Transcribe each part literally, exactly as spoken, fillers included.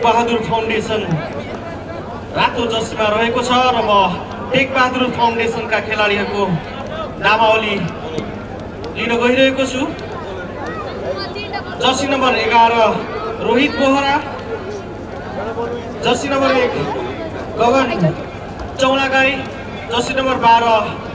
Bahadur foundation रातो जर्सीमा रहेको छ र म टेक बहादुर फाउन्डेसनका खेलाडीहरूको नामावली लिन गइरहेको छु। जर्सी नम्बर एघार रोहित बोहरा, जर्सी नम्बर एक गगन चौलागाई, जर्सी नम्बर बाह्र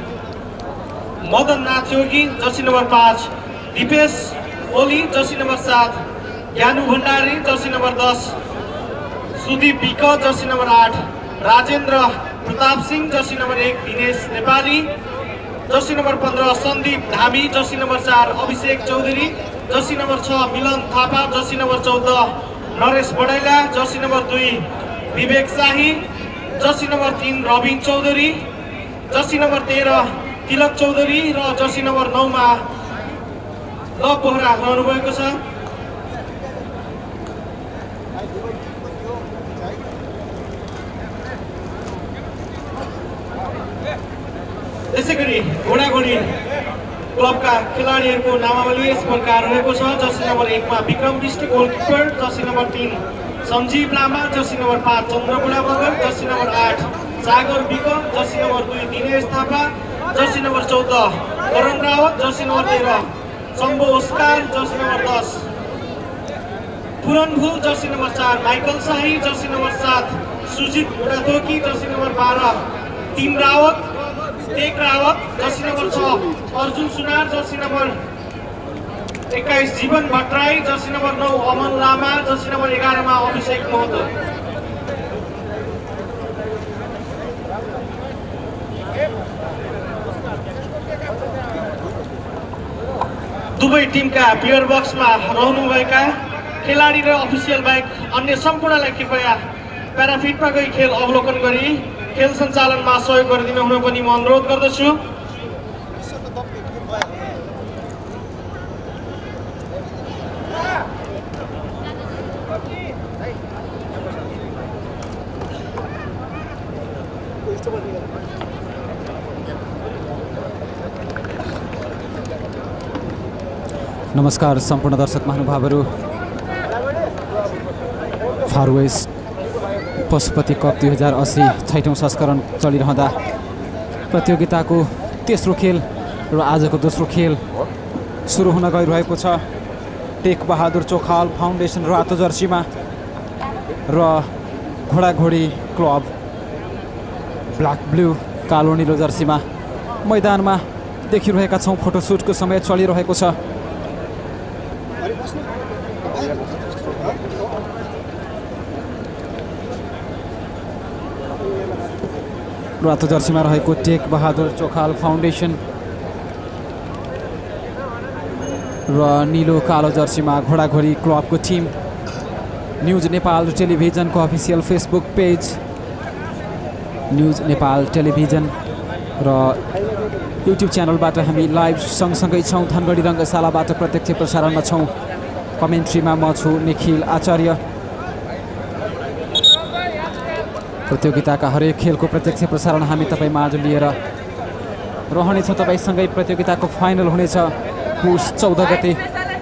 मदन नाथ योगी, जर्सी नम्बर पाँच दिपेश ओली, जर्सी नम्बर सात ज्ञानु भण्डारी, जर्सी नम्बर दस सुदीप विक, जर्सी नम्बर आठ राजेन्द्र प्रताप सिंह, जर्सी नम्बर एक दिनेश नेपाली, जर्सी नम्बर पन्ध्र सन्दीप धामी, जर्सी नम्बर चार अभिषेक चौधरी, जर्सी नम्बर छ मिलन थापा, जर्सी नम्बर चौध नरेश बडैला, जर्सी नम्बर दुई विवेक शाही, जर्सी नम्बर तीन रविन चौधरी, जर्सी नम्बर तेह्र तिलक चौधरी र जर्सी नम्बर नौमा लव बोहरा रहनुभएको छ। त्यसै गरी घोडाघोडी क्लबका खेलाडीहरूको नामावली यस प्रकार रहेको छ। जर्सी नम्बर एकमा Bikram Bista goalkeeper, jersey number तीन सञ्जीव लामा, जर्सी नम्बर पाँच चन्द्रबुढा मगर, जर्सी नम्बर आठ सागर विक, जर्सी नम्बर दुई दिनेश थापा, जर्सी नम्बर चौध करण रावत, जर्सी नम्बर तेह्र शम्भु ओस्कार, जर्सी नम्बर दस पुरन भू, जर्सी नम्बर चार माइकल शाही, जर्सी नम्बर सात सुजित बुढाथोकी, जर्सी नम्बर बाह्र टिम रावत टेक रावत, जर्सी नम्बर छ अर्जुन सुनार, जर्सी नम्बर एक्काइस जीवन भट्टराई, जर्सी नम्बर नौ अमन लामा, जर्सी नम्बर एघारमा अभिषेक महतो। दुवै टिमका प्लेयर बक्समा रहनुभएका खेलाडी र अफिसियल बाहेक अन्य सम्पूर्णलाई कृपया प्याराफिटमा गई खेल अवलोकन गरी खेल सञ्चालनमा सहयोग गरिदिनु हुन पनि म अनुरोध गर्दछु। नमस्कार सम्पूर्ण दर्शक महानुभावहरू, फार वेस्ट पशुपति कप दुई हजार अस्सी छैटौँ संस्करण चलिरहँदा प्रतियोगिताको तेस्रो खेल र आजको दोस्रो खेल सुरु हुन गइरहेको छ। टेक बहादुर चोखाल फाउन्डेसन रातो जर्सीमा र घोडाघोडी क्लब ब्ल्याक ब्लू कालो निलो जर्सीमा मैदानमा देखिरहेका छौँ। फोटोसुटको समय चलिरहेको छ। रातो जर्सीमा रहेको टेक बहादुर चोखाल फाउन्डेसन र निलो कालो जर्सीमा घोडाघोडी क्लबको टिम। न्युज नेपाल टेलिभिजनको official Facebook page news Nepal television र युट्युब च्यानलबाट हामी लाइभ सँगसँगै छौँ। धनगढी रङ्गशालाबाट प्रत्यक्ष प्रसारणमा छौँ। कमेन्ट्रीमा म छु निखिल आचार्य। प्रतियोगिताका हरेक खेलको प्रत्यक्ष प्रसारण हामी तपाईँमा आज लिएर रहनेछौँ। तपाईँसँगै प्रतियोगिताको फाइनल हुनेछ पुस चौध गते।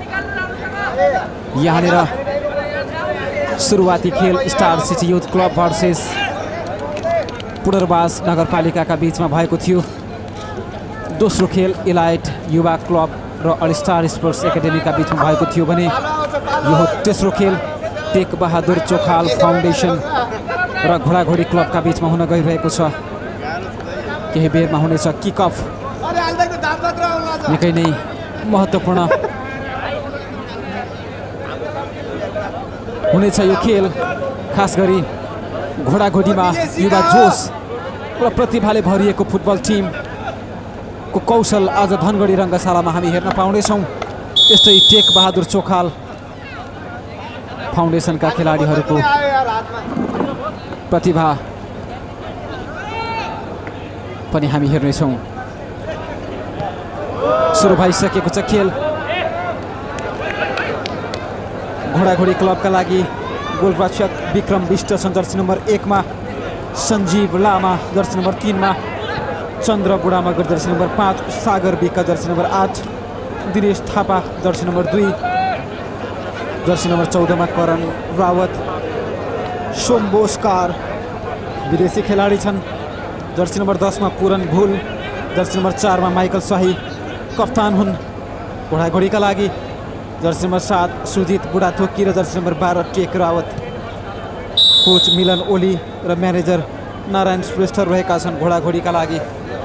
यहाँनिर सुरुवाती खेल Star City Youth Club versus Punarbas नगरपालिकाका बीचमा भएको थियो। दोस्रो खेल इलाइट युवा क्लब र अलस्टार स्पोर्ट्स एकाडेमीका बीचमा भएको थियो भने यो तेस्रो खेल टेक बहादुर चोखाल फाउन्डेसन र घोडाघोडी क्लबका बीचमा हुन गइरहेको छ। केही बेरमा हुनेछ किक अफ। निकै नै महत्त्वपूर्ण हुनेछ यो खेल, खास गरी घोडाघोडीमा युवा जोस र प्रतिभाले भरिएको फुटबल टिमको कौशल आज धनगढी रङ्गशालामा हामी हेर्न पाउनेछौँ। यस्तै टेक बहादुर चोखाल फाउन्डेसनका खेलाडीहरूको प्रतिभा पनि हामी हेर्नेछौँ। सुरु भइसकेको छ खेल। घोडाघोडी क्लबका लागि गोलरक्षक विक्रम विष्ट छन् जर्सी नम्बर एकमा, सञ्जीव लामा जर्सी नम्बर तीनमा, चन्द्र बुढामगर जर्सी नम्बर पाँच, सागर विका जर्सी नम्बर आठ, दिनेश थापा जर्सी नम्बर दुई, जर्सी नम्बर चौधमा करण रावत, सोमबोसकार विदेशी खेलाडी छन्। जर्सी नम्बर दसमा पुरन भुल, जर्सी नम्बर चारमा माइकल शाही कप्तान हुन् घोडाघोडीका लागि। जर्सी नम्बर सात सुजित बुढाथोकी र जर्सी नम्बर बाह्र टेक रावत। कोच मिलन ओली र म्यानेजर नारायण श्रेष्ठ रहेका छन् घोडाघोडीका लागि।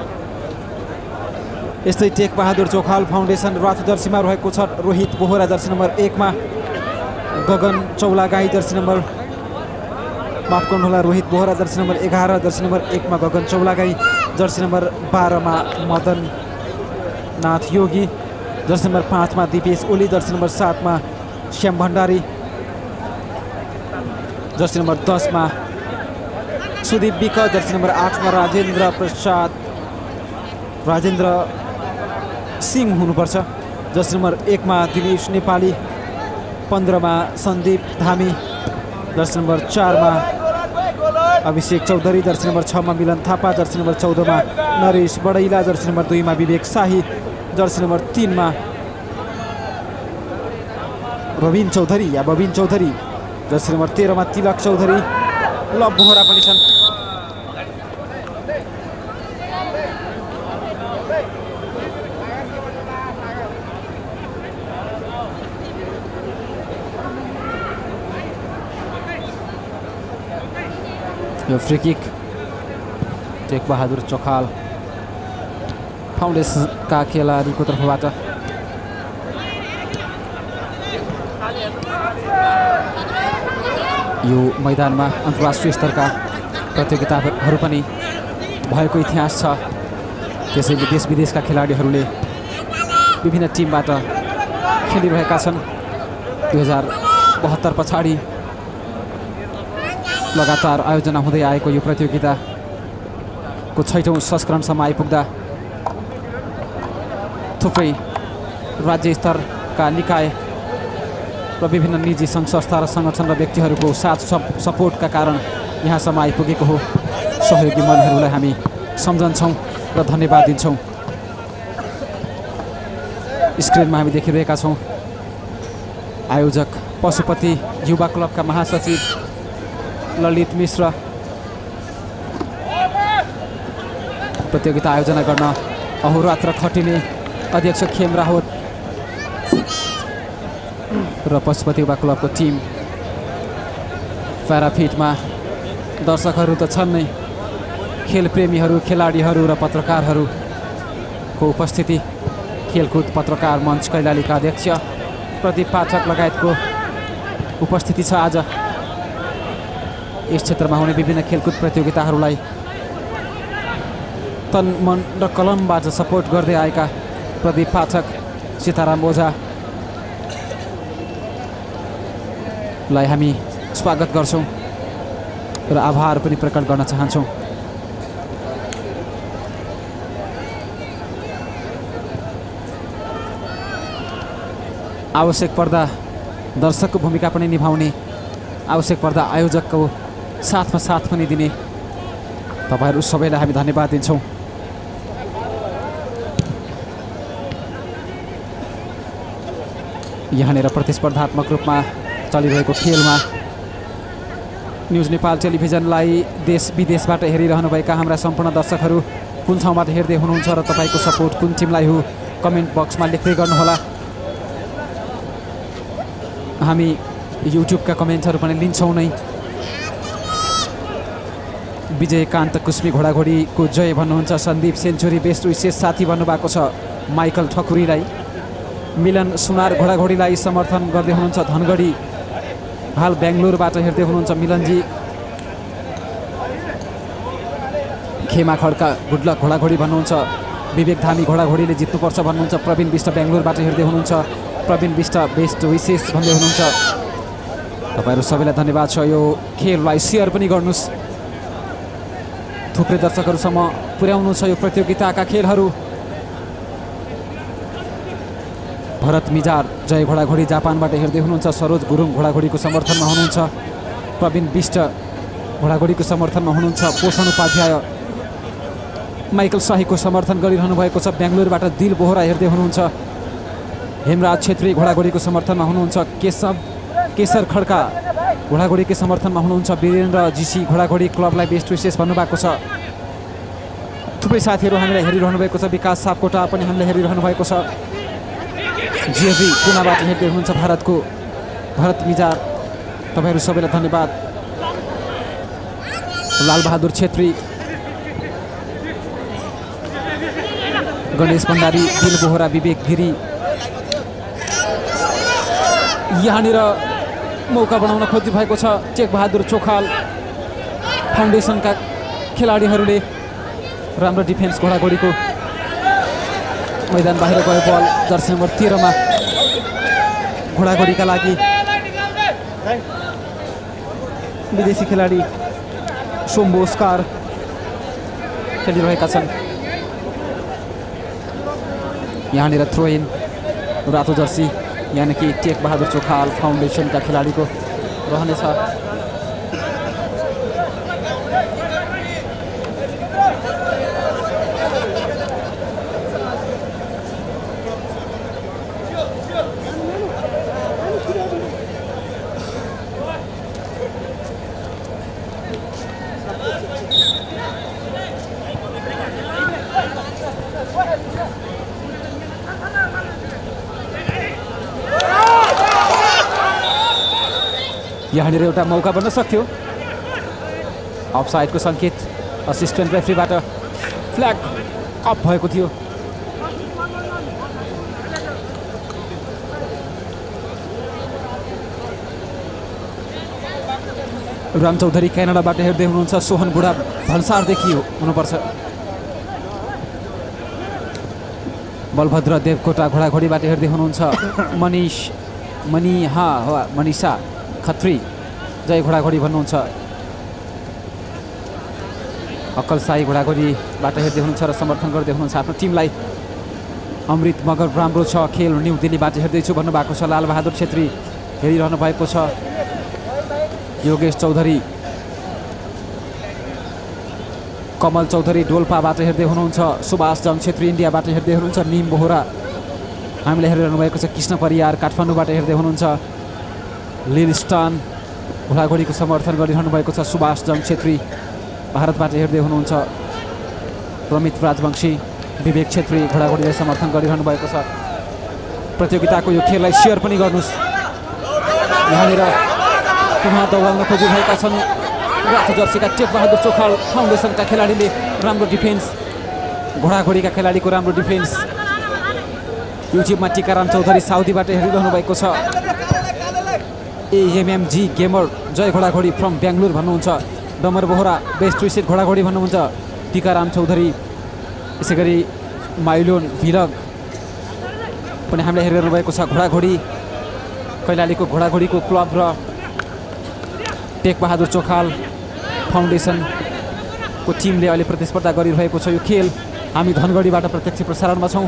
यस्तै टेक बहादुर चोखाल फाउन्डेसन रातो जर्सीमा रहेको छ रोहित बोहरा जर्सी नम्बर एकमा, गगन चौलागाई जर्सी नम्बर माफ गर्नुहोला रोहित बोहरा जर्सी नम्बर एघार, जर्सी नम्बर एकमा गगन चौलागाई, जर्सी नम्बर बाह्रमा मदन नाथ योगी, जर्सी नम्बर पाँचमा दिपेश ओली, जर्सी नम्बर सातमा श्याम भण्डारी, जर्सी नम्बर दसमा सुदीप विक, जर्सी नम्बर आठमा राजेन्द्र प्रसाद राजेन्द्र सिंह हुनुपर्छ, जर्सी नम्बर एकमा दिनेश नेपाली, पन्ध्रमा सन्दीप धामी, जर्सी नम्बर चारमा अभिषेक चौधरी, जर्सी नम्बर छमा मिलन थापा, जर्सी नम्बर चौधमा नरेश बडैला, जर्सी नम्बर दुईमा विवेक शाही, जर्सी नम्बर तिनमा रविन चौधरी या बबिन चौधरी, जर्सी नम्बर तेह्रमा तिलक चौधरी, लभ बोहरा पनि छन्। यो फ्री किक टेक बहादुर चोखाल फाउन्डेसनका खेलाडीको तर्फबाट। यो मैदानमा अन्तर्राष्ट्रिय स्तरका प्रतियोगिताहरू पनि भएको इतिहास छ। त्यसैले देश विदेशका खेलाडीहरूले विभिन्न टिमबाट खेलिरहेका छन्। दुई हजार बहत्तर पछाडि लगातार आयोजना हुँदै आएको यो प्रतियोगिताको छैटौँ संस्करणसम्म आइपुग्दा थुप्रै राज्य स्तरका निकाय र विभिन्न निजी सङ्घ संस्था र सङ्गठन र व्यक्तिहरूको साथ सपोर्टका कारण यहाँसम्म आइपुगेको हो। सहयोगी मनहरूलाई हामी सम्झन्छौँ र धन्यवाद दिन्छौँ। स्क्रिनमा हामी देखिरहेका छौँ आयोजक पशुपति युवा क्लबका महासचिव ललित मिश्र प्रतियोगिता आयोजना गर्न अहोरात्र खटिने अध्यक्ष खेम रावत र पशुपति युवा क्लबको टिम प्याराफिटमा दर्शकहरू त छन् नै, खेलप्रेमीहरू खेलाडीहरू र पत्रकारहरूको उपस्थिति। खेलकुद पत्रकार मञ्च कैलालीका अध्यक्ष प्रदीप पाठक लगायतको उपस्थिति छ। आज यस क्षेत्रमा हुने विभिन्न खेलकुद प्रतियोगिताहरूलाई तन मन र कलमबाट सपोर्ट गर्दै आएका प्रदीप पाठक, सीताराम ओझालाई हामी स्वागत गर्छौँ र आभार पनि प्रकट गर्न चाहन्छौँ। आवश्यक पर्दा दर्शकको भूमिका पनि निभाउने, आवश्यक पर्दा आयोजकको साथमा साथ पनि दिने तपाईहरू सबैलाई हामी धन्यवाद दिन्छौँ। यहाँनिर प्रतिस्पर्धात्मक रूपमा चलिरहेको खेलमा न्युज नेपाल टेलिभिजनलाई देश विदेशबाट हेरिरहनुभएका हाम्रा सम्पूर्ण दर्शकहरू कुन ठाउँबाट हेर्दै हुनुहुन्छ र तपाईँको सपोर्ट कुन टिमलाई हो कमेन्ट बक्समा लेख्दै गर्नुहोला। हामी युट्युबका कमेन्टहरू पनि लिन्छौँ नै। विजयकान्त कुस्मी घोडाघोडीको जय भन्नुहुन्छ, सन्दीप सेन्चुरी बेस्ट विशेष साथी भन्नुभएको छ माइकल ठकुरीलाई। मिलन सुनार घोडाघोडीलाई समर्थन गर्दै हुनुहुन्छ धनगढी, हाल बेङ्गलोरबाट हेर्दै हुनुहुन्छ मिलनजी। खेमा खड्का गुडलक घोडाघोडी भन्नुहुन्छ, विवेक धामी घोडाघोडीले जित्नुपर्छ भन्नुहुन्छ, प्रवीण विष्ट बेङ्गलोरबाट हेर्दै हुनुहुन्छ, प्रवीण विष्ट बेस्ट विशेष भन्दै हुनुहुन्छ। तपाईँहरू सबैलाई धन्यवाद छ। यो खेललाई सेयर पनि गर्नुहोस्, थुप्रै दर्शकहरूसम्म पुर्याउनु छ यो प्रतियोगिताका खेलहरू। भरत मिजार जय घोडाघोडी जापानबाट हेर्दै हुनुहुन्छ, सरोज गुरुङ घोडाघोडीको समर्थनमा हुनुहुन्छ, प्रवीण विष्ट घोडाघोडीको समर्थनमा हुनुहुन्छ, पोषण उपाध्याय माइकल शाहीको समर्थन गरिरहनु भएको छ, बेङ्गलोरबाट दिल बोहरा हेर्दै हुनुहुन्छ, हेमराज छेत्री घोडाघोडीको समर्थनमा हुनुहुन्छ, केशव केशर खड्का घोडाघोडीकै समर्थनमा हुनुहुन्छ वीरेन्द्र जीसी घोडाघोडी क्लबलाई बेस्ट विशेष भन्नुभएको छ। थुप्रै साथीहरू हामीलाई हेरिरहनु भएको छ। विकास सापकोटा पनि हामीले हेरिरहनु भएको छ। जिएभी पुनाबाट हेर्दै हुनुहुन्छ भारतको भरत मिजार, तपाईँहरू सबैलाई धन्यवाद। लालबहादुर छेत्री, गणेश भण्डारी, दिल बोहरा, विवेक गिरी, यहाँनिर मौका बनाउन खोजी भएको छ। टेकबहादुर चोखाल फाउन्डेसनका खेलाडीहरूले राम्रो डिफेन्स घोडाघोडीको। मैदान बाहिर गयो बल जर्सी नम्बर तेह्रमा घोडाघोडीका लागि विदेशी खेलाडी सोम्बो ओस्कार खेलिरहेका छन्। यहाँनिर थ्रो इन रातो जर्सी यानि कि टेकबहादुर चोखाल फाउन्डेसनका खेलाडीको रहनेछ। यहाँनिर एउटा मौका बन्न सक्थ्यो। अफसाइडको सङ्केत असिस्टेन्ट रेफ्रीबाट फ्ल्याग अफ भएको थियो। राम चौधरी क्यानाडाबाट हेर्दै हुनुहुन्छ। सोहन बुढा भन्सारदेखि हुनुपर्छ। बलभद्र देवकोटा घोडाघोडीबाट हेर्दै हुनुहुन्छ। मनिष मनी हा मनिषा खत्री जय घोडाघोडी भन्नुहुन्छ। अक्कल साई घोडाघोडीबाट हेर्दै हुनुहुन्छ र समर्थन गर्दै हुनुहुन्छ आफ्नो टिमलाई। अमृत मगर राम्रो छ खेल न्यू दिल्लीबाट हेर्दैछु भन्नुभएको छ। लालबहादुर छेत्री हेरिरहनु भएको छ। योगेश चौधरी, कमल चौधरी डोल्पाबाट हेर्दै हुनुहुन्छ। सुभाष जङ छेत्री इन्डियाबाट हेर्दै हुनुहुन्छ। निम बोहरा हामीले हेरिरहनु भएको छ। कृष्ण परियार काठमाडौँबाट हेर्दै हुनुहुन्छ। लिलस्टन घोडाघोडीको समर्थन गरिरहनु भएको छ। सुभाष जङ छेत्री भारतबाट हेर्दै हुनुहुन्छ। प्रमित राजवंशी, विवेक छेत्री घोडाघोडीलाई समर्थन गरिरहनु भएको छ। प्रतियोगिताको यो खेललाई सेयर पनि गर्नुहोस्। यहाँनिर पुनः दौडाउन खोजिरहेका छन् रातो जर्सीका टेकबहादुर चोखाल फाउन्डेसनका खेलाडीले। राम्रो डिफेन्स घोडाघोडीका खेलाडीको राम्रो डिफेन्स। युट्युबमा टिकाराम चौधरी साउदीबाट हेरिरहनु भएको छ। एएमएमजी गेमर जय घोडाघोडी फ्रम बेङ्गलोर भन्नुहुन्छ। डमर बोहरा बेस्ट विसेट घोडाघोडी भन्नुहुन्छ। टिकाराम चौधरी, यसै गरी माइलोन भिलग पनि हामीले हेरिरहनु भएको छ। घोडाघोडी कैलालीको घोडाघोडीको क्लब र टेकबहादुर चोखाल फाउन्डेसनको टिमले अहिले प्रतिस्पर्धा गरिरहेको छ। यो खेल हामी धनगढीबाट प्रत्यक्ष प्रसारणमा छौँ।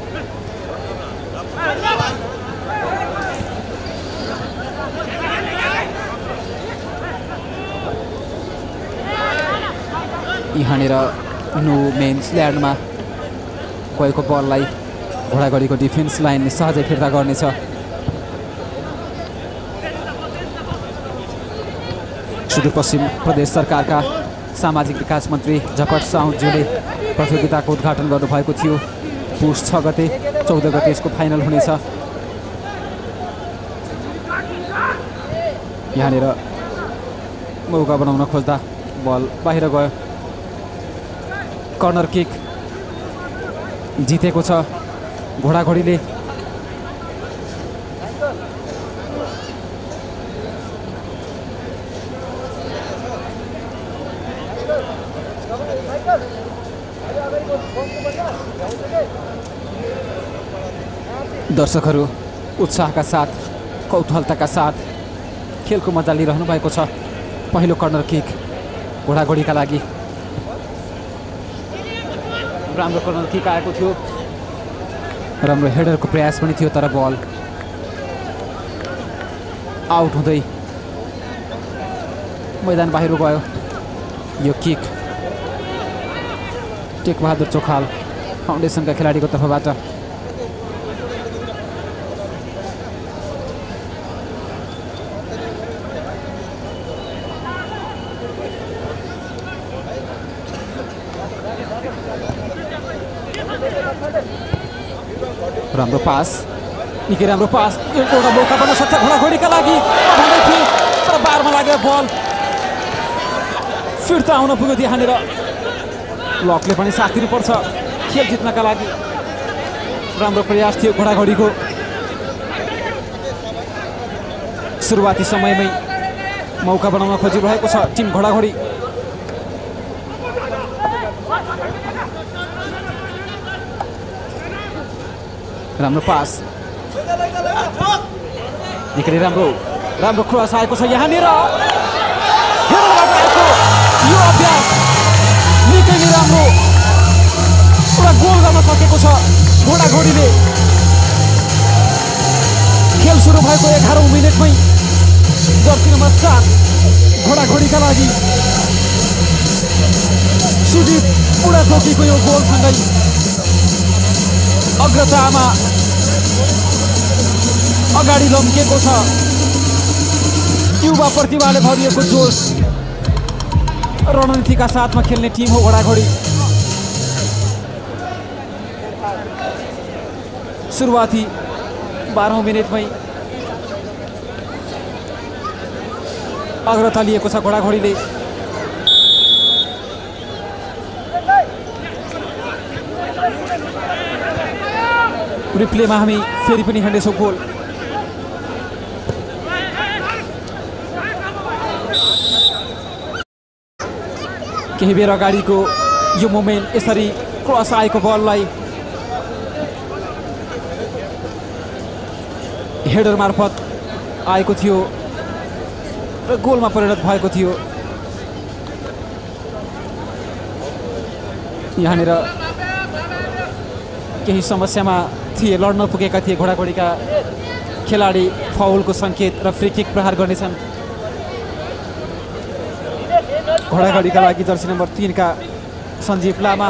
यहाँनिर नो मेन्स ल्यान्डमा गएको बललाई घोडाघोडीको डिफेन्स लाइनले सहजै फिर्ता गर्नेछ। सुदूरपश्चिम प्रदेश सरकारका सामाजिक विकास मन्त्री झपट साहुज्यूले प्रतियोगिताको उद्घाटन गर्नुभएको थियो। पुष छ गते चौध गते यसको फाइनल हुनेछ। यहाँनिर मौका बनाउन खोज्दा बल बाहिर गयो। कर्नर किक जितेको छ घोडाघोडीले। दर्शकहरू उत्साहका साथ कौतूहलताका साथ खेलको मजा लिइरहनु भएको छ। पहिलो कर्नर किक घोडाघोडीका लागि। राम्रो कर्नर किक आएको थियो। राम्रो हेडरको प्रयास पनि थियो तर बल आउट हुँदै मैदान बाहिर गयो। यो किक टेकबहादुर चोखाल फाउन्डेसनका खेलाडीको तर्फबाट। राम्रो पास, निकै राम्रो पास, एउटा मौका बन्न सक्छ घोडाघोडीका लागि भन्दै थिए तर बारमा लागेर बल फिर्ता आउन पुग्यो त्यहाँनिर। लकले पनि साथ दिनुपर्छ खेल जित्नका लागि। राम्रो प्रयास थियो घोडाघोडीको। सुरुवाती समयमै मौका बनाउन खोजिरहेको छ टिम घोडाघोडी। राम्रो पास, निकै राम्रो राम्रो क्रस आएको छ यहाँनिर। यो अभ्यास निकै नै राम्रो, पुरा गोल गर्न सकेको छ घोडाघोडीले। खेल सुरु भएको एघारौँ मिनटमै जर्सी नम्बर सात घोडाघोडीका लागि सुदीप पुरा ठोकीको यो गोलसँगै अग्रतामा अगाडि लम्किएको छ। युवा प्रतिभाले भरिएको जोस रणनीतिका साथमा खेल्ने टिम हो घोडाघोडी। सुरुवाती बाह्रौँ मिनटमै अग्रता लिएको छ घोडाघोडीले। रिप्लेमा हामी फेरि पनि हेर्नेछौँ गोल। केही बेर अगाडिको यो मोमेन्ट यसरी क्रस आएको बललाई हेडर मार्फत आएको थियो र गोलमा परिणत भएको थियो। यहाँनिर केही समस्यामा थिए, लड्न पुगेका थिए घोडाघोडीका खेलाडी। फाउलको सङ्केत र फ्री किक प्रहार गर्नेछन् घोडाघोडीका लागि जर्सी नम्बर तीनका सञ्जीव लामा।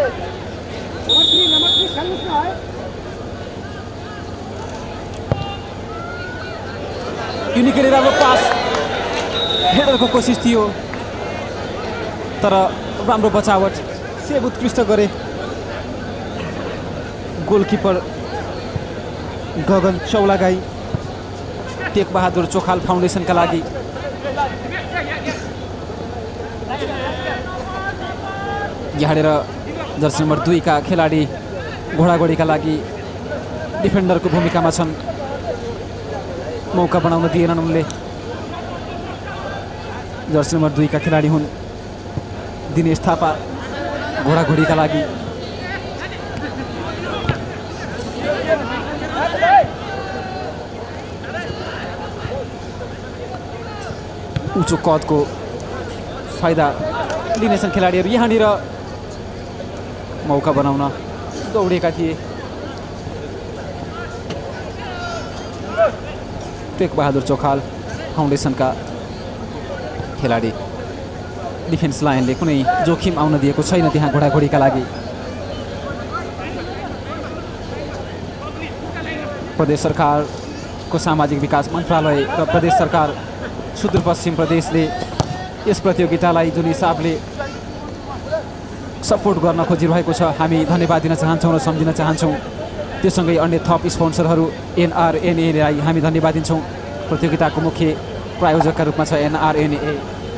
यो निकै राम्रो पास, हेडरको कोसिस थियो तर राम्रो बचावट, सेभ उत्कृष्ट गरे गोलकिपर गगन चौलागाई टेक बहादुर चोखाल फाउन्डेसनका लागि। यहाँनिर जर्सी नम्बर दुईका खेलाडी घोडाघोडीका लागि डिफेन्डरको भूमिकामा छन्। मौका बनाउन दिएनन् उनले। जर्सी नम्बर दुईका खेलाडी हुन् दिनेश थापा घोडाघोडीका लागि। उच्च कदको फाइदा लिनेछन् खेलाडीहरू। यहाँनिर मौका बनाउन दौडेका थिए टेक बहादुर चोखाल फाउन्डेसनका खेलाडी। डिफेन्स लाइनले कुनै जोखिम आउन दिएको छैन त्यहाँ घोडाघोडीका लागि। प्रदेश सरकारको सामाजिक विकास मन्त्रालय र प्रदेश सरकार सुदूरपश्चिम प्रदेशले यस प्रतियोगितालाई जुन हिसाबले सपोर्ट गर्न खोजिरहेको छ हामी धन्यवाद दिन चाहन्छौँ र सम्झिन चाहन्छौँ। त्यससँगै अन्य थप स्पोन्सरहरू एनआरएनएलाई हामी धन्यवाद दिन्छौँ। प्रतियोगिताको मुख्य प्रायोजकका रूपमा छ एनआरएनए।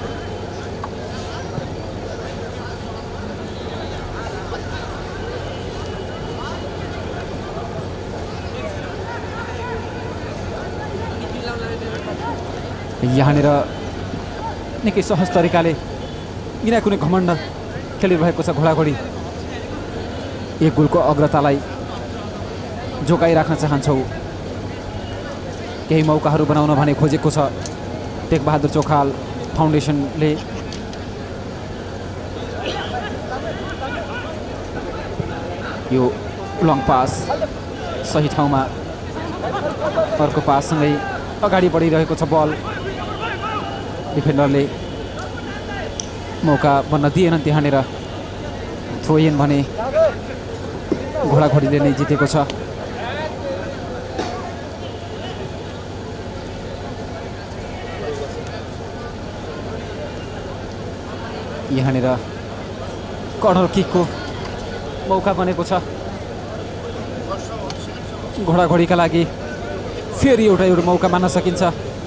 यहाँनिर निकै सहज तरिकाले बिना कुनै घमण्ड खेलिरहेको छ घोडाघोडी। एक गोलको अग्रतालाई जोगाइराख्न चाहन्छौँ। केही मौकाहरू बनाउन भने खोजेको छ टेक बहादुर चोखाल फाउन्डेसनले। यो लङ पास सही ठाउँमा, अर्को पाससँगै अगाडि बढिरहेको छ बल। डिफेन्डरले मौका बन्न दिएनन् त्यहाँनिर। थ्रो इन भने घोडाघोडीले नै जितेको छ। यहाँनिर कर्नर किकको मौका बनेको छ। घोडाघोडीका लागि फेरि एउटा एउटा मौका मान्न सकिन्छ,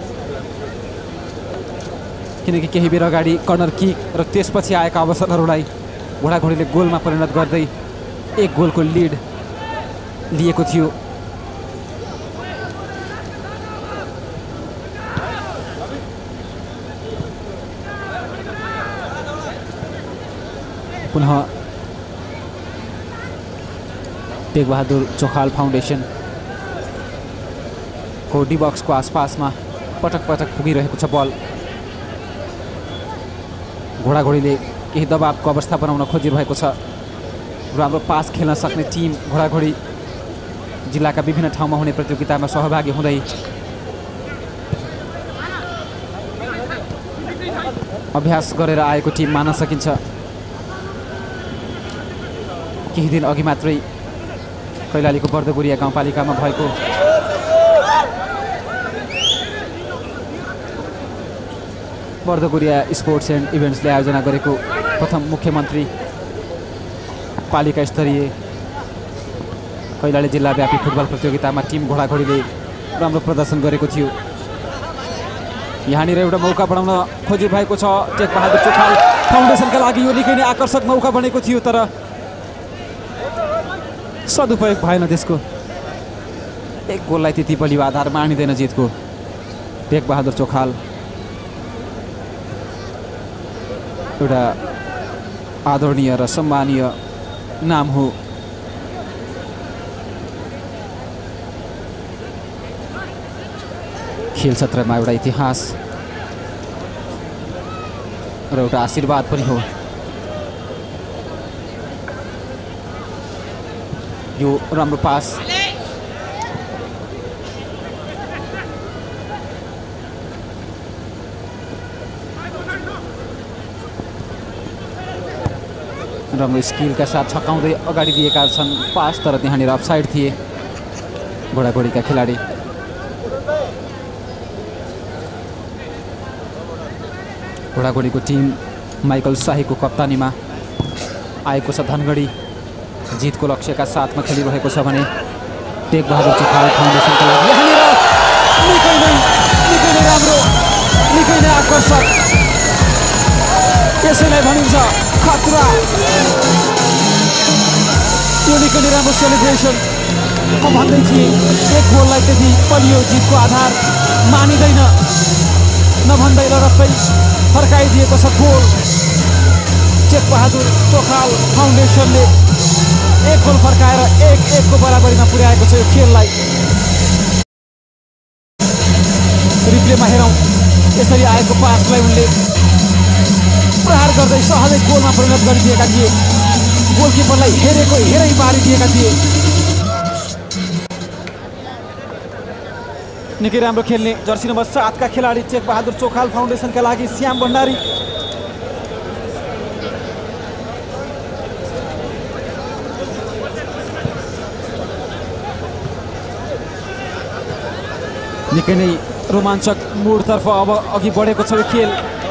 किनकि केही बेर अगाडि कर्नर किक र त्यसपछि आएका अवसरहरूलाई घोडाघोडीले गोलमा परिणत गर्दै एक गोलको लिड लिएको थियो। पुनः टेकबहादुर चोखाल फाउन्डेसन को डी बक्सको आसपासमा पटक पटक पुगिरहेको छ बल। घोडाघोडीले केही दबावको अवस्था बनाउन खोजिरहेको छ। राम्रो पास खेल्न सक्ने टिम घोडाघोडी जिल्लाका विभिन्न ठाउँमा हुने प्रतियोगितामा सहभागी हुँदै अभ्यास गरेर आएको टिम मान्न सकिन्छ। केही दिन अघि मात्रै कैलालीको बर्दगुरिया गाउँपालिकामा भएको बर्दगुरिया स्पोर्ट्स एन्ड इभेन्ट्सले आयोजना गरेको प्रथम मुख्यमन्त्री पालिका स्तरीय कैलाली जिल्लाव्यापी फुटबल प्रतियोगितामा टिम घोडाघोडीले राम्रो प्रदर्शन गरेको थियो। यहाँनिर एउटा मौका बढाउन खोजिरहेको छ टेकबहादुर चोखाल फाउन्डेसनका लागि। यो निकै नै आकर्षक मौका बनेको थियो तर सदुपयोग भएन त्यसको। एक गोललाई त्यति बलियो आधार मानिँदैन जितको। टेकबहादुर चोखाल एउटा आदरणीय र सम्मानीय नाम हो। खेल क्षेत्रमा एउटा इतिहास र एउटा आशीर्वाद पनि हो। यो राम्रो पास राम्रो स्किलका साथ छकाउँदै अगाडि दिएका छन् पास, तर त्यहाँनिर अफसाइड थिए घोडाघोडीका खेलाडी। घोडाघोडीको टिम माइकल शाहीको कप्तानीमा आएको छ धनगढी जितको लक्ष्यका साथमा खेलिरहेको छ भने टेकबहादुर चोखाल फाउन्डेसनका लागि यहाँनिर निकै नै निकै नै राम्रो निकै नै आकर्षक यसैलाई भनिन्छ खतरा। यो निकै नै राम्रो सेलिब्रेसन। म भन्दै थिएँ एक गोललाई त्यति बलियो जितको आधार मानिँदैन नभन्दै लरप्पै फर्काइदिएको छ गोल। टेकबहादुर चोखाल फाउन्डेसनले एक गोल फर्काएर एक एकको बराबरीमा पुर्याएको छ यो खेललाई। रिप्लेमा हेरौँ यसरी आएको पासलाई उनले प्रहार गर्दै सहजै गोलमा परिणत गरिदिएका थिए। गोलकिपरलाई हेरेको हेरै पारिदिएका थिए। निकै राम्रो खेल्ने जर्सी नम्बर सातका खेलाडी टेकबहादुर चोखाल फाउन्डेसनका लागि श्याम भण्डारी। निकै नै रोमाञ्चक मोडतर्फ अब अघि बढेको छ यो खेल।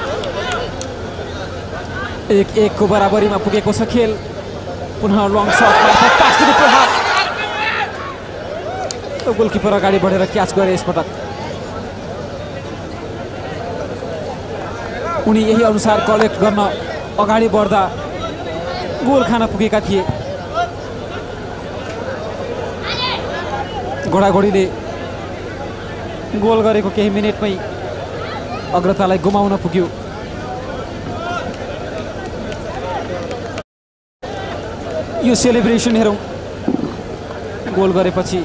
एक एकको बराबरीमा पुगेको छ खेल। पुनः लङ सट मार्फत पासिने प्रहार। गोलकिपर अगाडि बढेर क्याच गरे यसपटक। उनी यही अनुसार कलेक्ट गर्न अगाडि बढ्दा गोल खान पुगेका थिए। घोडाघोडीले गोल गरेको केही मिनेटमै अग्रतालाई गुमाउन पुग्यो। यो सेलिब्रेसन हेरौँ। गोल गरेपछि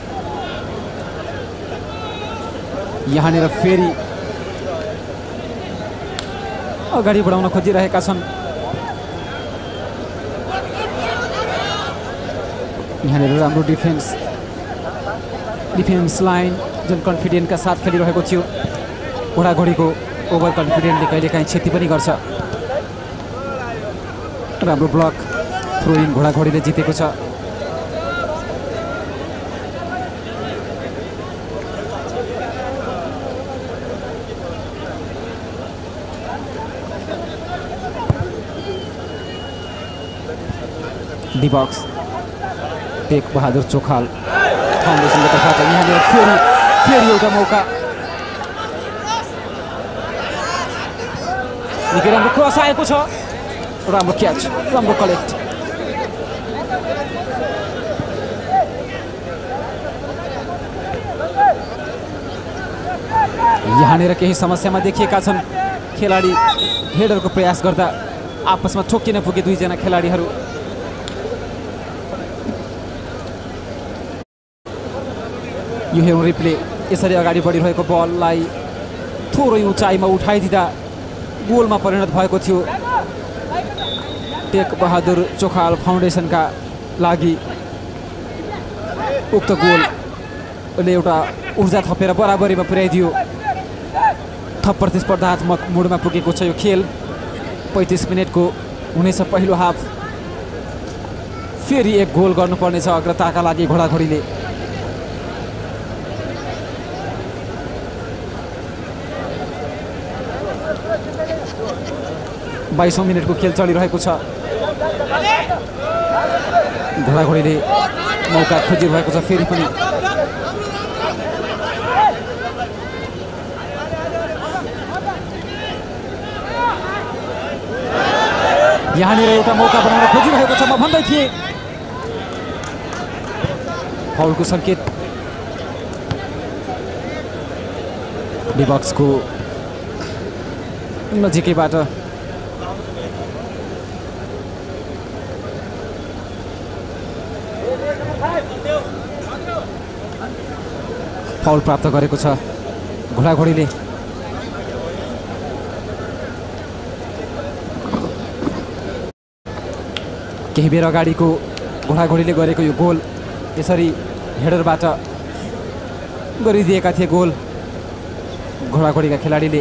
यहाँनिर फेरि अगाडि बढाउन खोजिरहेका छन्। यहाँनिर राम्रो डिफेन्स डिफेन्स लाइन जुन कन्फिडेन्टका साथ खेलिरहेको थियो। घोडाघोडीको ओभर कन्फिडेन्टले कहिलेकाहीँ क्षति पनि गर्छ। राम्रो ब्लक थ्रो इन घोडाघोडीले जितेको छ। डी बक्स टेकबहादुर चोखाल फाउन्डेसनको तर्फबाट यहाँनिर फेरि फेरि एउटा मौका निकै राम्रो क्रस आएको छ राम्रो क्याच राम्रो कलेक्ट यहाँनिर केही समस्यामा देखिएका छन् खेलाडी हेडरको प्रयास गर्दा आपसमा ठोकिन पुगे दुईजना खेलाडीहरू यो हेरौँ रिप्ले यसरी अगाडि बढिरहेको बललाई थोरै उचाइमा उठाइदिँदा गोलमा परिणत भएको थियो टेक बहादुर चोखाल फाउन्डेसनका लागि उक्त गोलले एउटा ऊर्जा थपेर बराबरीमा पुर्याइदियो थप प्रतिस्पर्धात्मक मोडमा पुगेको छ यो खेल पैँतिस मिनटको हुनेछ पहिलो हाफ फेरि एक गोल गर्नुपर्नेछ अग्रताका लागि घोडाघोडीले बाइसौँ मिनटको खेल चलिरहेको छ घोडाघोडीले मौका खोजिरहेको छ फेरि पनि यहाँनिर एउटा मौका बनाउन खोजिरहेको छ म भन्दै थिएँ फाउलको सङ्केत डिबक्सको नजिकैबाट फाउल प्राप्त गरेको छ घोडाघोडीले केही बेर अगाडिको घोडाघोडीले गरेको यो गोल यसरी हेडरबाट गरिदिएका थिए गोल घोडाघोडीका खेलाडीले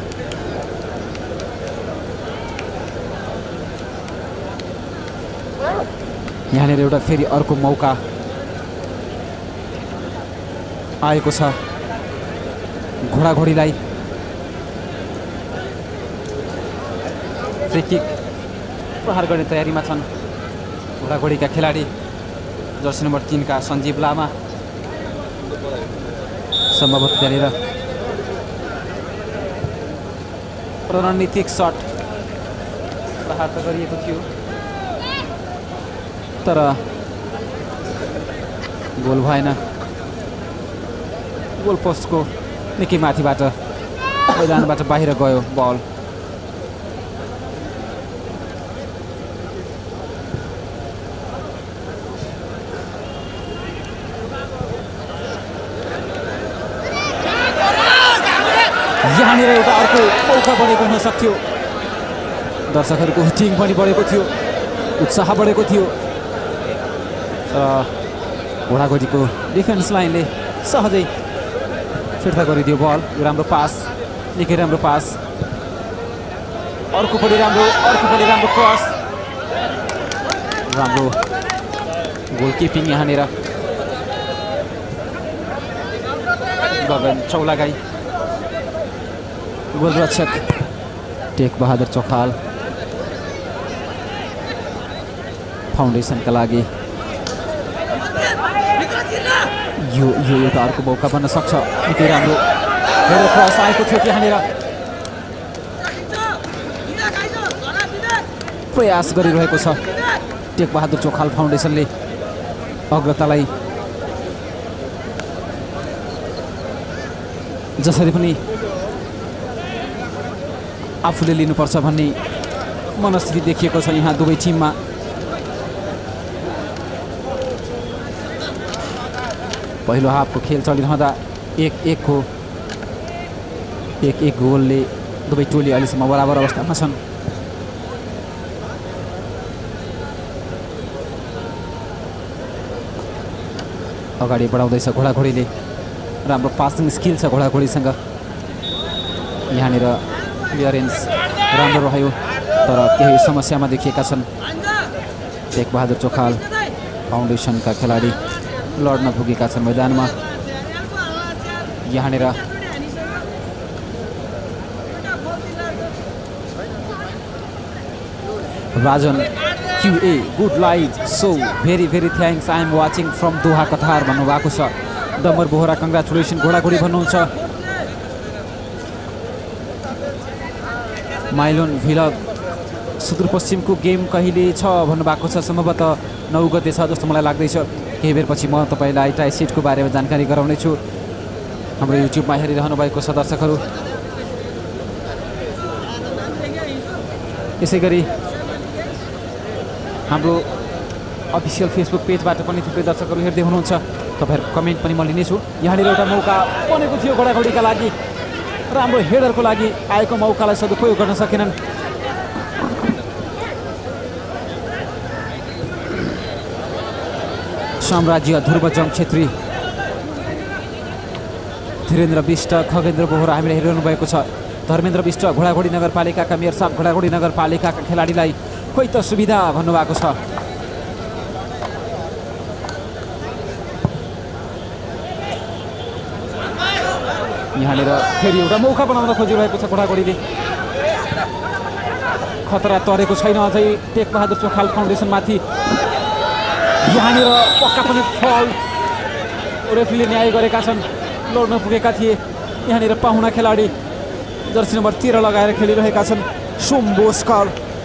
यहाँनिर एउटा फेरि अर्को मौका आएको छ घोडाघोडीलाई फ्री किक प्रहार गर्ने तयारीमा छन् घोडाघोडीका खेलाडी जर्सी नम्बर तीनका सञ्जीव लामा सम्भवतः त्यहाँनिर रणनीतिक सट प्रहार त गरिएको थियो तर गोल भएन गोल पोस्टको निकै माथिबाट मैदानबाट बाहिर गयो बल यहाँनिर एउटा अर्को मौका बढेको हुन सक्थ्यो दर्शकहरूको टिम पनि बढेको थियो उत्साह बढेको थियो घोडाघोडीको डिफेन्स लाइनले सहजै फिर्ता गरिदियो बल यो राम्रो पास निकै राम्रो पास अर्को पनि राम्रो अर्को पनि राम्रो क्रस राम्रो गोलकिपिङ यहाँनिर गगन चौलागाई गोलरक्षक टेक बहादुर चोखाल फाउन्डेसनका लागि यो यो एउटा अर्को मौका बन्न सक्छ निकै राम्रो हेडर क्रस आएको थियो त्यहाँनिर प्रयास गरिरहेको छ टेक बहादुर चोखाल फाउन्डेसनले अग्रतालाई जसरी पनि आफूले लिनुपर्छ भन्ने मनस्थिति देखिएको छ यहाँ दुवै टिममा पहिलो हाफको खेल चलिरहँदा एक एकको एक एक गोलले दुवै टोली अहिलेसम्म बराबर अवस्थामा छन् अगाडि बढाउँदैछ घोडाघोडीले राम्रो पासिङ स्किल छ घोडाघोडीसँग यहाँनिर क्लियरेन्स राम्रो रह्यो तर केही समस्यामा देखिएका छन् टेक बहादुर चोखाल फाउन्डेसनका खेलाडी लड्न पुगेका छन् मैदानमा यहाँनिर Rajan QA good live so very very thanks I am watching from Doha Qatar भन्नुभएको छ। डम्बर बोहरा कङ्ग्रेचुलेसन घोडाघोडी भन्नुहुन्छ। माइलोन भिलग सुदूरपश्चिमको गेम कहिले छ भन्नुभएको छ। सम्भवतः नौ गते छ जस्तो मलाई लाग्दैछ। केही बेरपछि म तपाईँलाई टाई सिटको बारेमा जानकारी गराउनेछु। हाम्रो युट्युबमा हेरिरहनु भएको छ दर्शकहरू। यसै गरी हाम्रो अफिसियल फेसबुक पेजबाट पनि थुप्रै दर्शकहरू हेर्दै हुनुहुन्छ। तपाईँहरूको कमेन्ट पनि म लिनेछु। यहाँनिर एउटा मौका बनेको थियो घोडाघोडीका लागि। राम्रो हेडरको लागि आएको मौकालाई सदुपयोग गर्न सकेनन्। साम्राज्य ध्रुवजङ छेत्री, धीरेन्द्र विष्ट, खगेन्द्र बोहरा हामीले हेरिरहनु भएको छ। धर्मेन्द्र विष्ट घोडाघोडी नगरपालिकाका मेयर साहब घोडाघोडी नगरपालिकाका खेलाडीलाई खोइ त सुविधा भन्नुभएको छ। यहाँनिर फेरि एउटा मौका बनाउन खोजिरहेको छ घोडाघोडीले। खतरा तरेको छैन अझै टेकबहादुर चोखाल फाउन्डेसनमाथि। यहाँनिर पक्का पनि फल रेफ्रीले न्याय गरेका छन्। लड्न पुगेका थिए यहाँनिर पाहुना खेलाडी जर्सी नम्बर तेह्र लगाएर खेलिरहेका छन् सोम बोस्कर।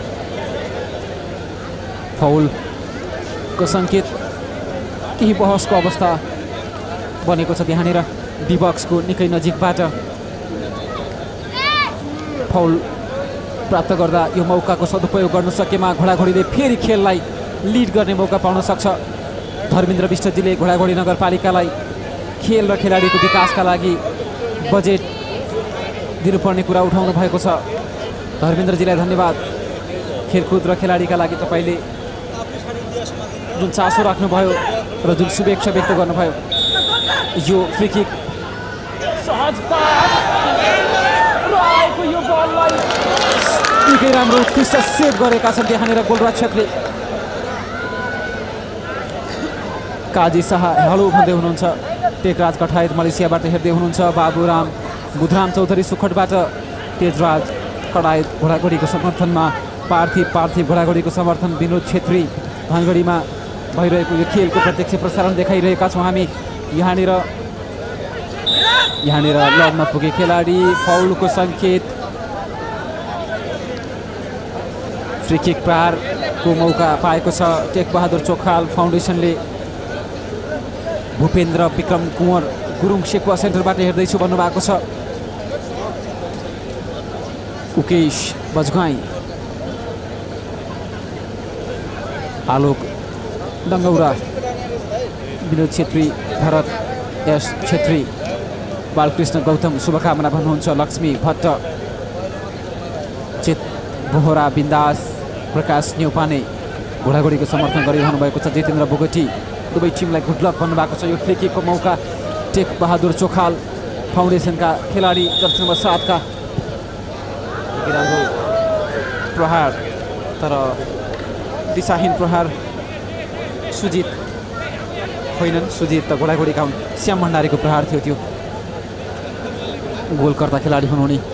फाउलको सङ्केत, केही बहसको अवस्था बनेको छ त्यहाँनिर डिबक्सको निकै नजिकबाट। फाउल प्राप्त गर्दा यो मौकाको सदुपयोग गर्न सकेमा घोडाघोडीले फेरि खेललाई लिड गर्ने मौका पाउन सक्छ। धर्मेन्द्र विष्टजीले घोडाघोडी नगरपालिकालाई खेल र खेलाडीको विकासका लागि बजेट दिनुपर्ने कुरा उठाउनु भएको छ। धर्मेन्द्रजीलाई धन्यवाद। खेलकुद र खेलाडीका लागि तपाईँले जुन चासो राख्नुभयो र जुन शुभेच्छा व्यक्त गर्नुभयो। यो फ्री किक सहज पास र आएको यो बललाई निकै राम्रो उत्कृष्ट सेभ गरेका छन् त्यहाँनिर गोलरक्षकले। काजी शाह हेलो भन्दै हुनुहुन्छ। टेकराज कठायत मलेसियाबाट हेर्दै हुनुहुन्छ। बाबुराम बुधराम चौधरी सुखटबाट तेजराज कडायत घोडाघोडीको समर्थनमा। पार्थिव पार्थिव घोडाघोडीको समर्थन। विनोद छेत्री धनगढीमा भइरहेको यो खेलको प्रत्यक्ष प्रसारण देखाइरहेका छौँ हामी। यहाँनिर यहाँनिर लड्न पुगे खेलाडी। फाउलको सङ्केत। फ्री किक प्रहारको मौका पाएको छ टेकबहादुर चोखाल फाउन्डेसनले। भूपेन्द्र विक्रम कुँवर गुरुङ सेकुवा सेन्टरबाट हेर्दैछु भन्नुभएको छ। उकेश बजगाई, आलोक डङ्गौरा, विनोद छेत्री, भरत एस छेत्री, बालकृष्ण गौतम शुभकामना भन्नुहुन्छ। लक्ष्मी भट्ट, चेत बोहरा, बिन्दास, प्रकाश न्यौपाने घोडाघोडीको समर्थन गरिरहनु भएको छ। जितेन्द्र बोगटी दुवै टिमलाई गुड लक भन्नुभएको छ। यो फ्री किकको मौका टेकबहादुर चोखाल फाउन्डेसनका खेलाडी जर्सी नम्बर सातका। प्रहार तर दिशाहीन प्रहार। सुजित होइनन्, सुजित त घोडाघोडीका हुन्। श्याम भण्डारीको प्रहार थियो त्यो। गोलकर्ता खेलाडी हुन् उनी।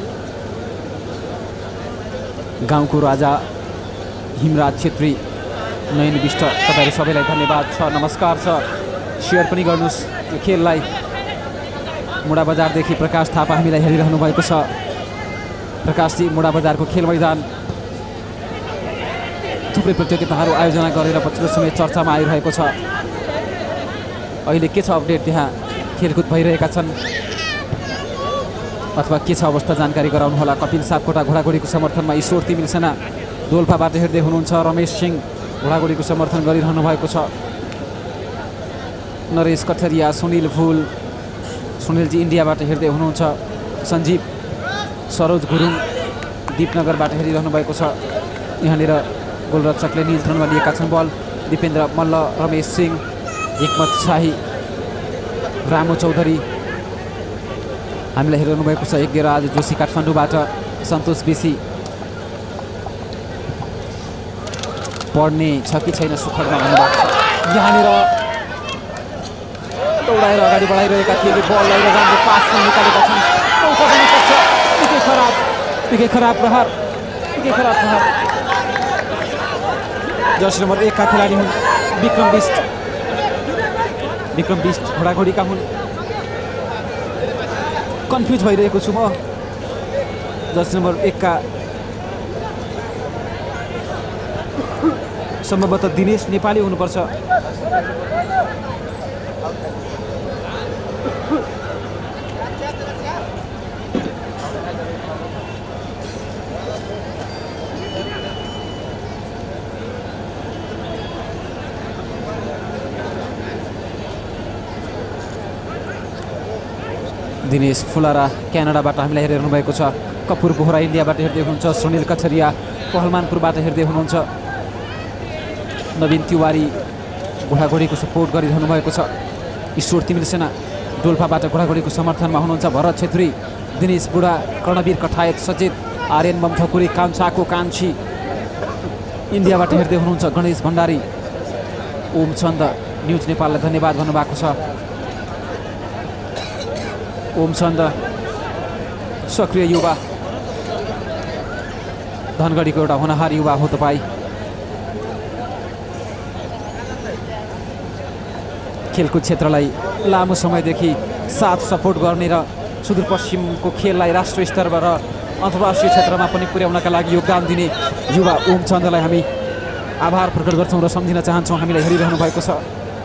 गाउँको राजा हिमराज छेत्री, नयन विष्ट, तपाईँहरू सबैलाई धन्यवाद छ, नमस्कार छ। सेयर पनि गर्नुहोस् यो खेललाई। मुडा बजारदेखि प्रकाश थापा हामीलाई हेरिरहनु भएको छ। प्रकाशजी, मुडा बजारको खेल मैदान थुप्रै प्रतियोगिताहरू आयोजना गरेर पछिल्लो समय चर्चामा आइरहेको छ। अहिले के छ अपडेट? त्यहाँ खेलकुद भइरहेका छन् अथवा के छ अवस्था जानकारी गराउनुहोला। कपिल सापकोटा घोडाघोडीको समर्थनमा। ईश्वर तिमिल सेना डोल्पाबाट हेर्दै हुनुहुन्छ। रमेश सिंह घोडाघोडीको समर्थन गरिरहनु भएको छ। नरेश कठरिया, सुनिल फुल, सुनिलजी इन्डियाबाट हेर्दै हुनुहुन्छ। सञ्जीव, सरोज गुरुङ दिपनगरबाट हेरिरहनु भएको छ। यहाँनिर गोलरक्षकले नियन्त्रणमा लिएका छन् बल। दिपेन्द्र मल्ल, रमेश सिंह, हिक्मत शाही, रामु चौधरी हामीलाई हेरिरहनु भएको छ। यज्ञराज जोशी काठमाडौँबाट। सन्तोष बेसी पढ्ने छ कि छैन सुखडमा भन्नुभएको छ। यहाँनिर दौडाएर अगाडि बढाइरहेका थिए। बललाई र राम्रो पासमा निकालेका छन्। मौका बन्न सक्छ। निकै खराब निकै खराब प्रहार निकै खराब प्रहार जर्सी नम्बर एक का खेलाडी हुन् विक्रम बिष्ट। विक्रम बिष्ट घोडाघोडीका हुन्। कन्फ्युज भइरहेको छु म। जर्सी नम्बर एक का सम्भवतः दिनेश नेपाली हुनुपर्छ। दिनेश फुलारा क्यानाडाबाट हामीलाई हेरिरहनु भएको छ। कपुर बोहरा इन्डियाबाट हेर्दै हुनुहुन्छ। सुनिल कछरिया पहलमानपुरबाट हेर्दै हुनुहुन्छ। नवीन तिवारी घोडाघोडीको सपोर्ट गरिरहनु भएको छ। ईश्वर तिमिल सेना डोल्पाबाट घोडाघोडीको समर्थनमा हुनुहुन्छ। भरत छेत्री, दिनेश बुढा, कर्णवीर कठायत, सचेत, आर्यन बमठकुरी, कान्छाको कान्छी इन्डियाबाट हेर्दै हुनुहुन्छ। गणेश भण्डारी, ओम चन्द न्युज नेपाललाई धन्यवाद भन्नुभएको छ। ओम चन्द सक्रिय युवा, धनगढीको एउटा होनहार युवा हो तपाईँ। खेलकुद क्षेत्रलाई लामो समयदेखि साथ सपोर्ट गर्ने र सुदूरपश्चिमको खेललाई राष्ट्रिय स्तरमा र अन्तर्राष्ट्रिय क्षेत्रमा पनि पुर्याउनका लागि योगदान दिने युवा ओम चन्दलाई हामी आभार प्रकट गर्छौँ र सम्झिन चाहन्छौँ। हामीलाई हेरिरहनु भएको छ।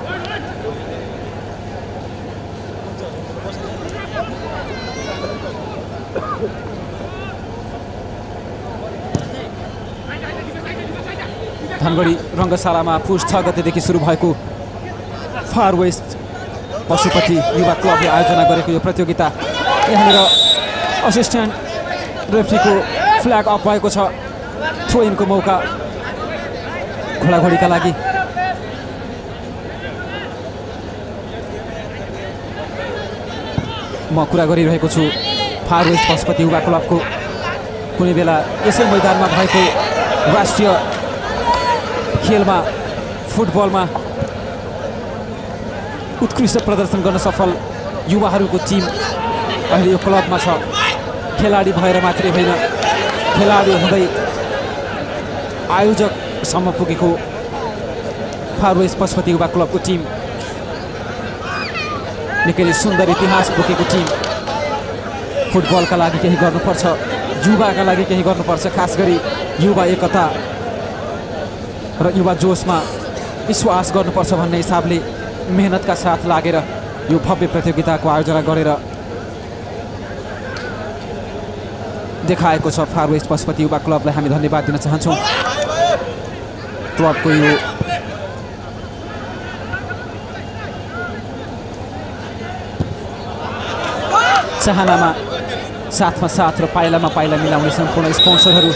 धनगढी रङ्गशालामा पुस छ गतेदेखि सुरु भएको फार वेस्ट पशुपति युवा क्लबले आयोजना गरेको यो प्रतियोगिता, यहाँनिर असिस्टेन्ट रेफ्रीको फ्ल्याग अप भएको छ। थ्रो इनको मौका घोडाघोडीका लागि। म कुरा गरिरहेको छु फार वेस्ट पशुपति युवा क्लबको। कुनै बेला यसै मैदानमा भएको राष्ट्रिय खेलमा फुटबलमा उत्कृष्ट प्रदर्शन गर्न सफल युवाहरूको टिम अहिले यो क्लबमा छ। खेलाडी भएर मात्रै होइन, खेलाडी हुँदै आयोजकसम्म पुगेको फार वेस्ट पशुपति युवा क्लबको टिम निकै नै सुन्दर इतिहास बोकेको टिम। फुटबलका लागि केही गर्नुपर्छ, युवाका लागि केही गर्नुपर्छ। खास गरी युवा एकता र युवा जोसमा विश्वास गर्नुपर्छ भन्ने हिसाबले मेहनतका साथ लागेर यो भव्य प्रतियोगिताको आयोजना गरेर देखाएको छ फार वेस्ट पशुपति युवा क्लबलाई हामी धन्यवाद दिन चाहन्छौँ। क्लबको यो चाहनामा साथमा साथ र पाइलामा पाइला मिलाउने सम्पूर्ण स्पोन्सरहरू,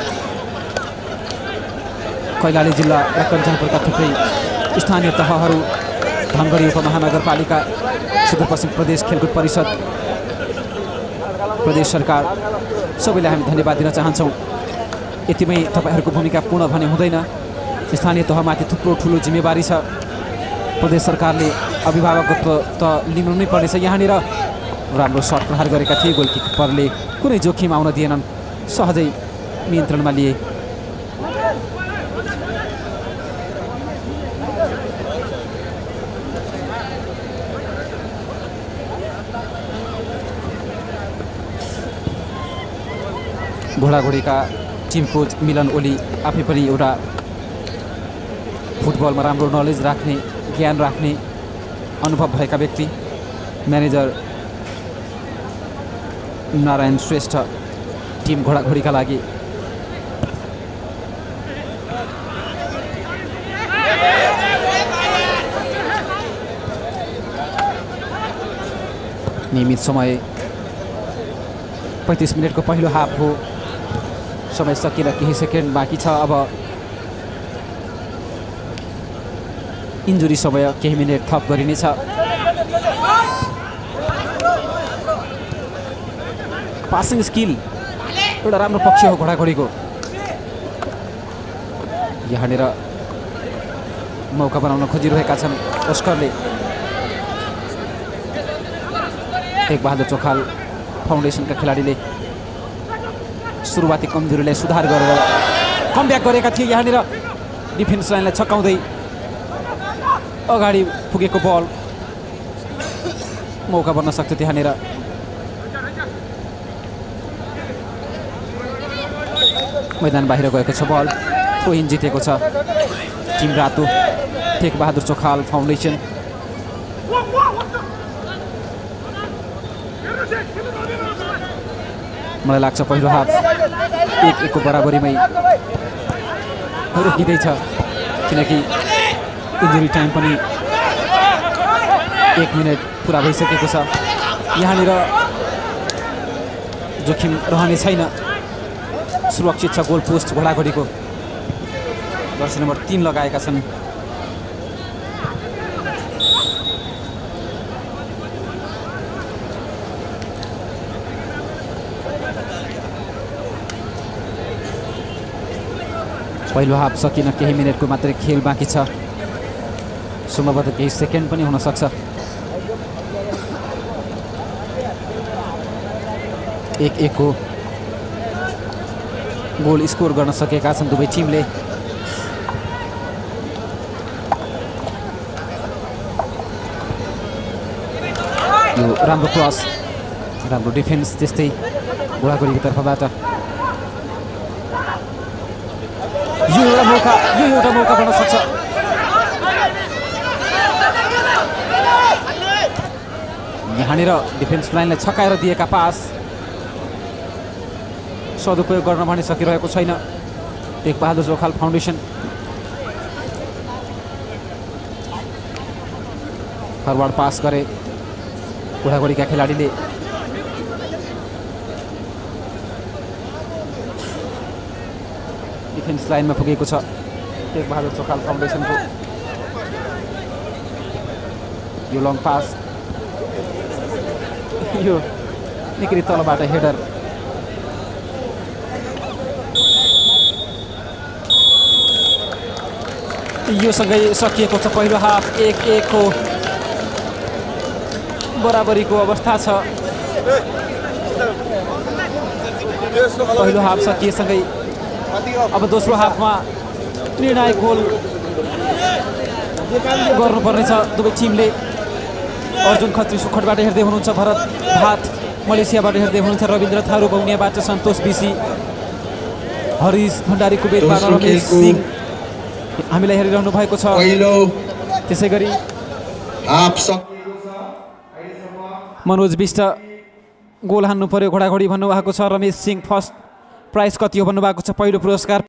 कैलाली जिल्ला र कञ्चनपुरका थुप्रै स्थानीय तहहरू, धनगढी उपमहानगरपालिका, सुदूरपश्चिम प्रदेश खेलकुद परिषद, प्रदेश सरकार, सबैलाई हामी धन्यवाद दिन चाहन्छौँ। यतिमै तपाईँहरूको भूमिका पूर्ण भने हुँदैन। स्थानीय तहमाथि थुप्रो ठुलो जिम्मेवारी छ। प्रदेश सरकारले अभिभावकत्व त लिनु नै पर्नेछ। यहाँनिर राम्रो सर्ट प्रहार गरेका थिए, गोलकिपरले कुनै जोखिम आउन दिएनन्, सहजै नियन्त्रणमा लिए। घोडाघोडीका टिम कोच मिलन ओली आफै पनि एउटा फुटबलमा राम्रो नलेज राख्ने, ज्ञान राख्ने अनुभव भएका व्यक्ति। म्यानेजर नारायण श्रेष्ठ टिम घोडाघोडीका लागि। नियमित समय पैँतिस मिनटको पहिलो हाफ हो। समय सकिएर केही सेकेन्ड बाँकी छ। अब इन्जुरी समय केही मिनट थप गरिनेछ। पासिङ स्किल एउटा राम्रो पक्ष हो घोडाघोडीको। यहाँनिर मौका बनाउन खोजिरहेका छन् अस्करले। टेकबहादुर चोखाल फाउन्डेसनका खेलाडीले सुरुवाती कमजोरीलाई सुधार गरेर कमब्याक गरेका थिए। यहाँनिर डिफेन्स लाइनलाई छक्काउँदै अगाडि पुगेको बल मौका बन्न सक्थ्यो त्यहाँनिर। मैदान बाहिर गएको छ बल, थ्रो इन जितेको छ टिम रातो टेक बहादुर चोखाल फाउन्डेसन। मलाई लाग्छ पहिलो हाफ एक एकको बराबरीमै रोकिँदैछ, किनकि इन्जुरी टाइम पनि एक मिनट पुरा भइसकेको छ। यहाँनिर जोखिम रहने छैन, सुरक्षित छ गोल पोस्ट घोडाघोडीको। जर्सी नम्बर तीन लगाएका छन्। पहिलो हाफ सकिन, केही मिनटको मात्रै खेल बाँकी छ, सम्भवतः केही सेकेन्ड पनि हुन सक्छ। एक एक को गोल स्कोर गर्न सकेका छन् दुवै टिमले। यो राम्रो क्रस, राम्रो डिफेन्स, त्यस्तै घोडाघोडीको तर्फबाट यो एउटा मौका यो एउटा मौका बन्न सक्छ। यहाँनिर डिफेन्स लाइनलाई छकाएर दिएका पास सदुपयोग गर्न भने सकिरहेको छैन Tek Bahadur Chokhal foundation. Forward pass गरे घोडाघोडीका खेलाडीले। डिफेन्स लाइनमा पुगेको छ टेक बहादुर चोखाल फाउन्डेसनको। यो लङ पास, यो निकै तलबाट हेडर। यो सँगै सकिएको छ पहिलो हाफ, एक एक को बराबरीको अवस्था छ। पहिलो हाफ सकिएसँगै अब दोस्रो हाफमा निर्णायक गोल गर्नुपर्नेछ दुवै टिमले। अर्जुन खत्री सुखटबाट हेर्दै हुनुहुन्छ, भरत भात मलेसियाबाट हेर्दै हुनुहुन्छ, रविन्द्र थारू बौनियाबाट सन्तोष बिसी, हरिश भण्डारी कुबेरबाट रमेश सिंह हामीलाई हेरिरहनु भएको छ। त्यसै गरी मनोज विष्ट गोल हान्नु पर्यो घोडाघोडी भन्नुभएको छ। रमेश सिंह फर्स्ट प्राइज कति हो भन्नुभएको छ, पहिलो पुरस्कार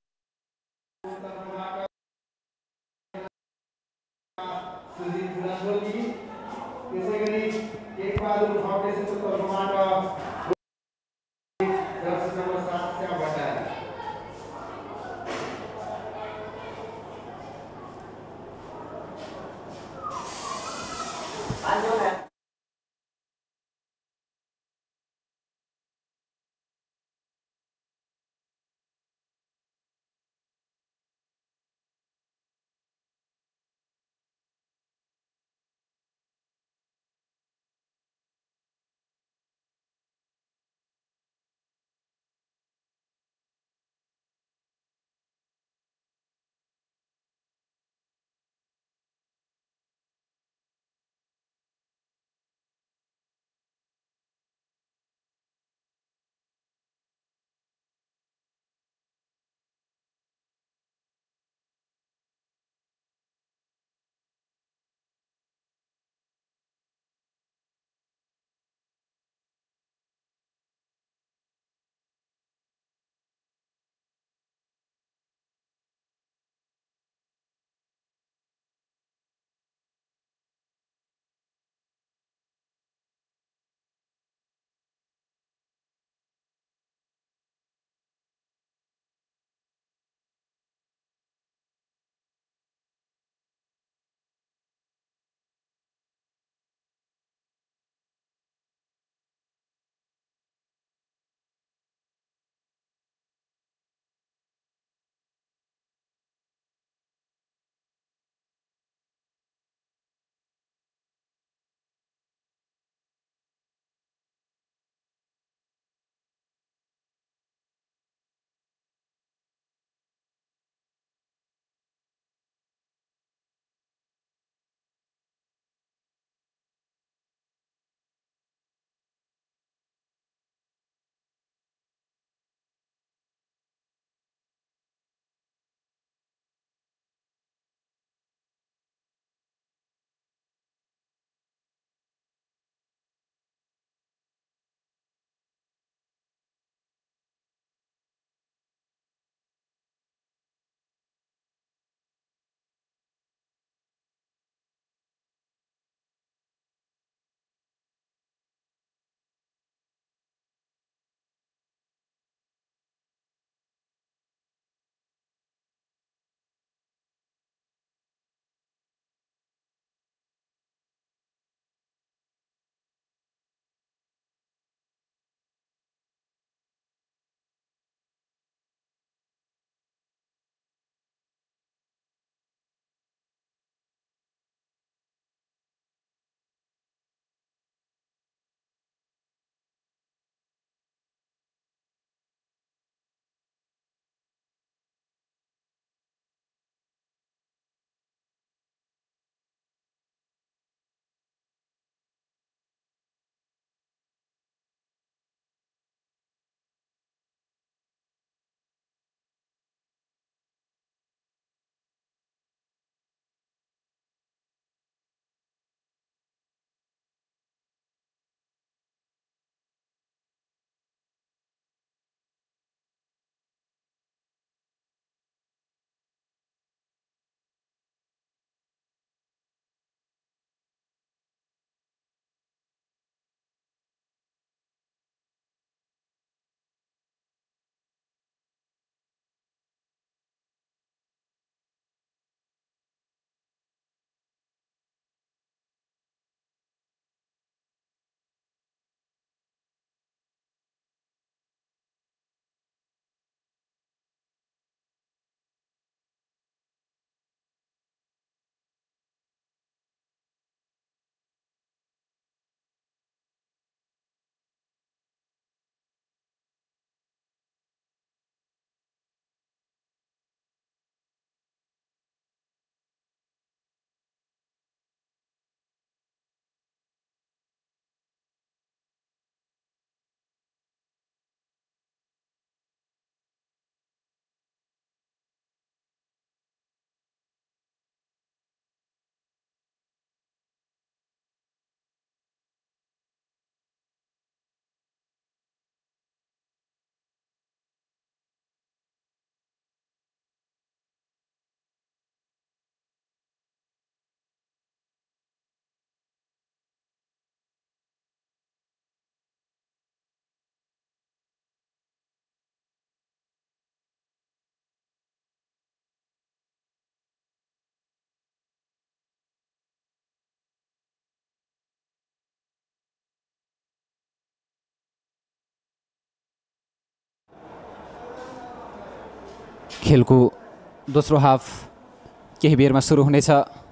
खेलको दोस्रो हाफ केही बेरमा सुरु हुनेछ।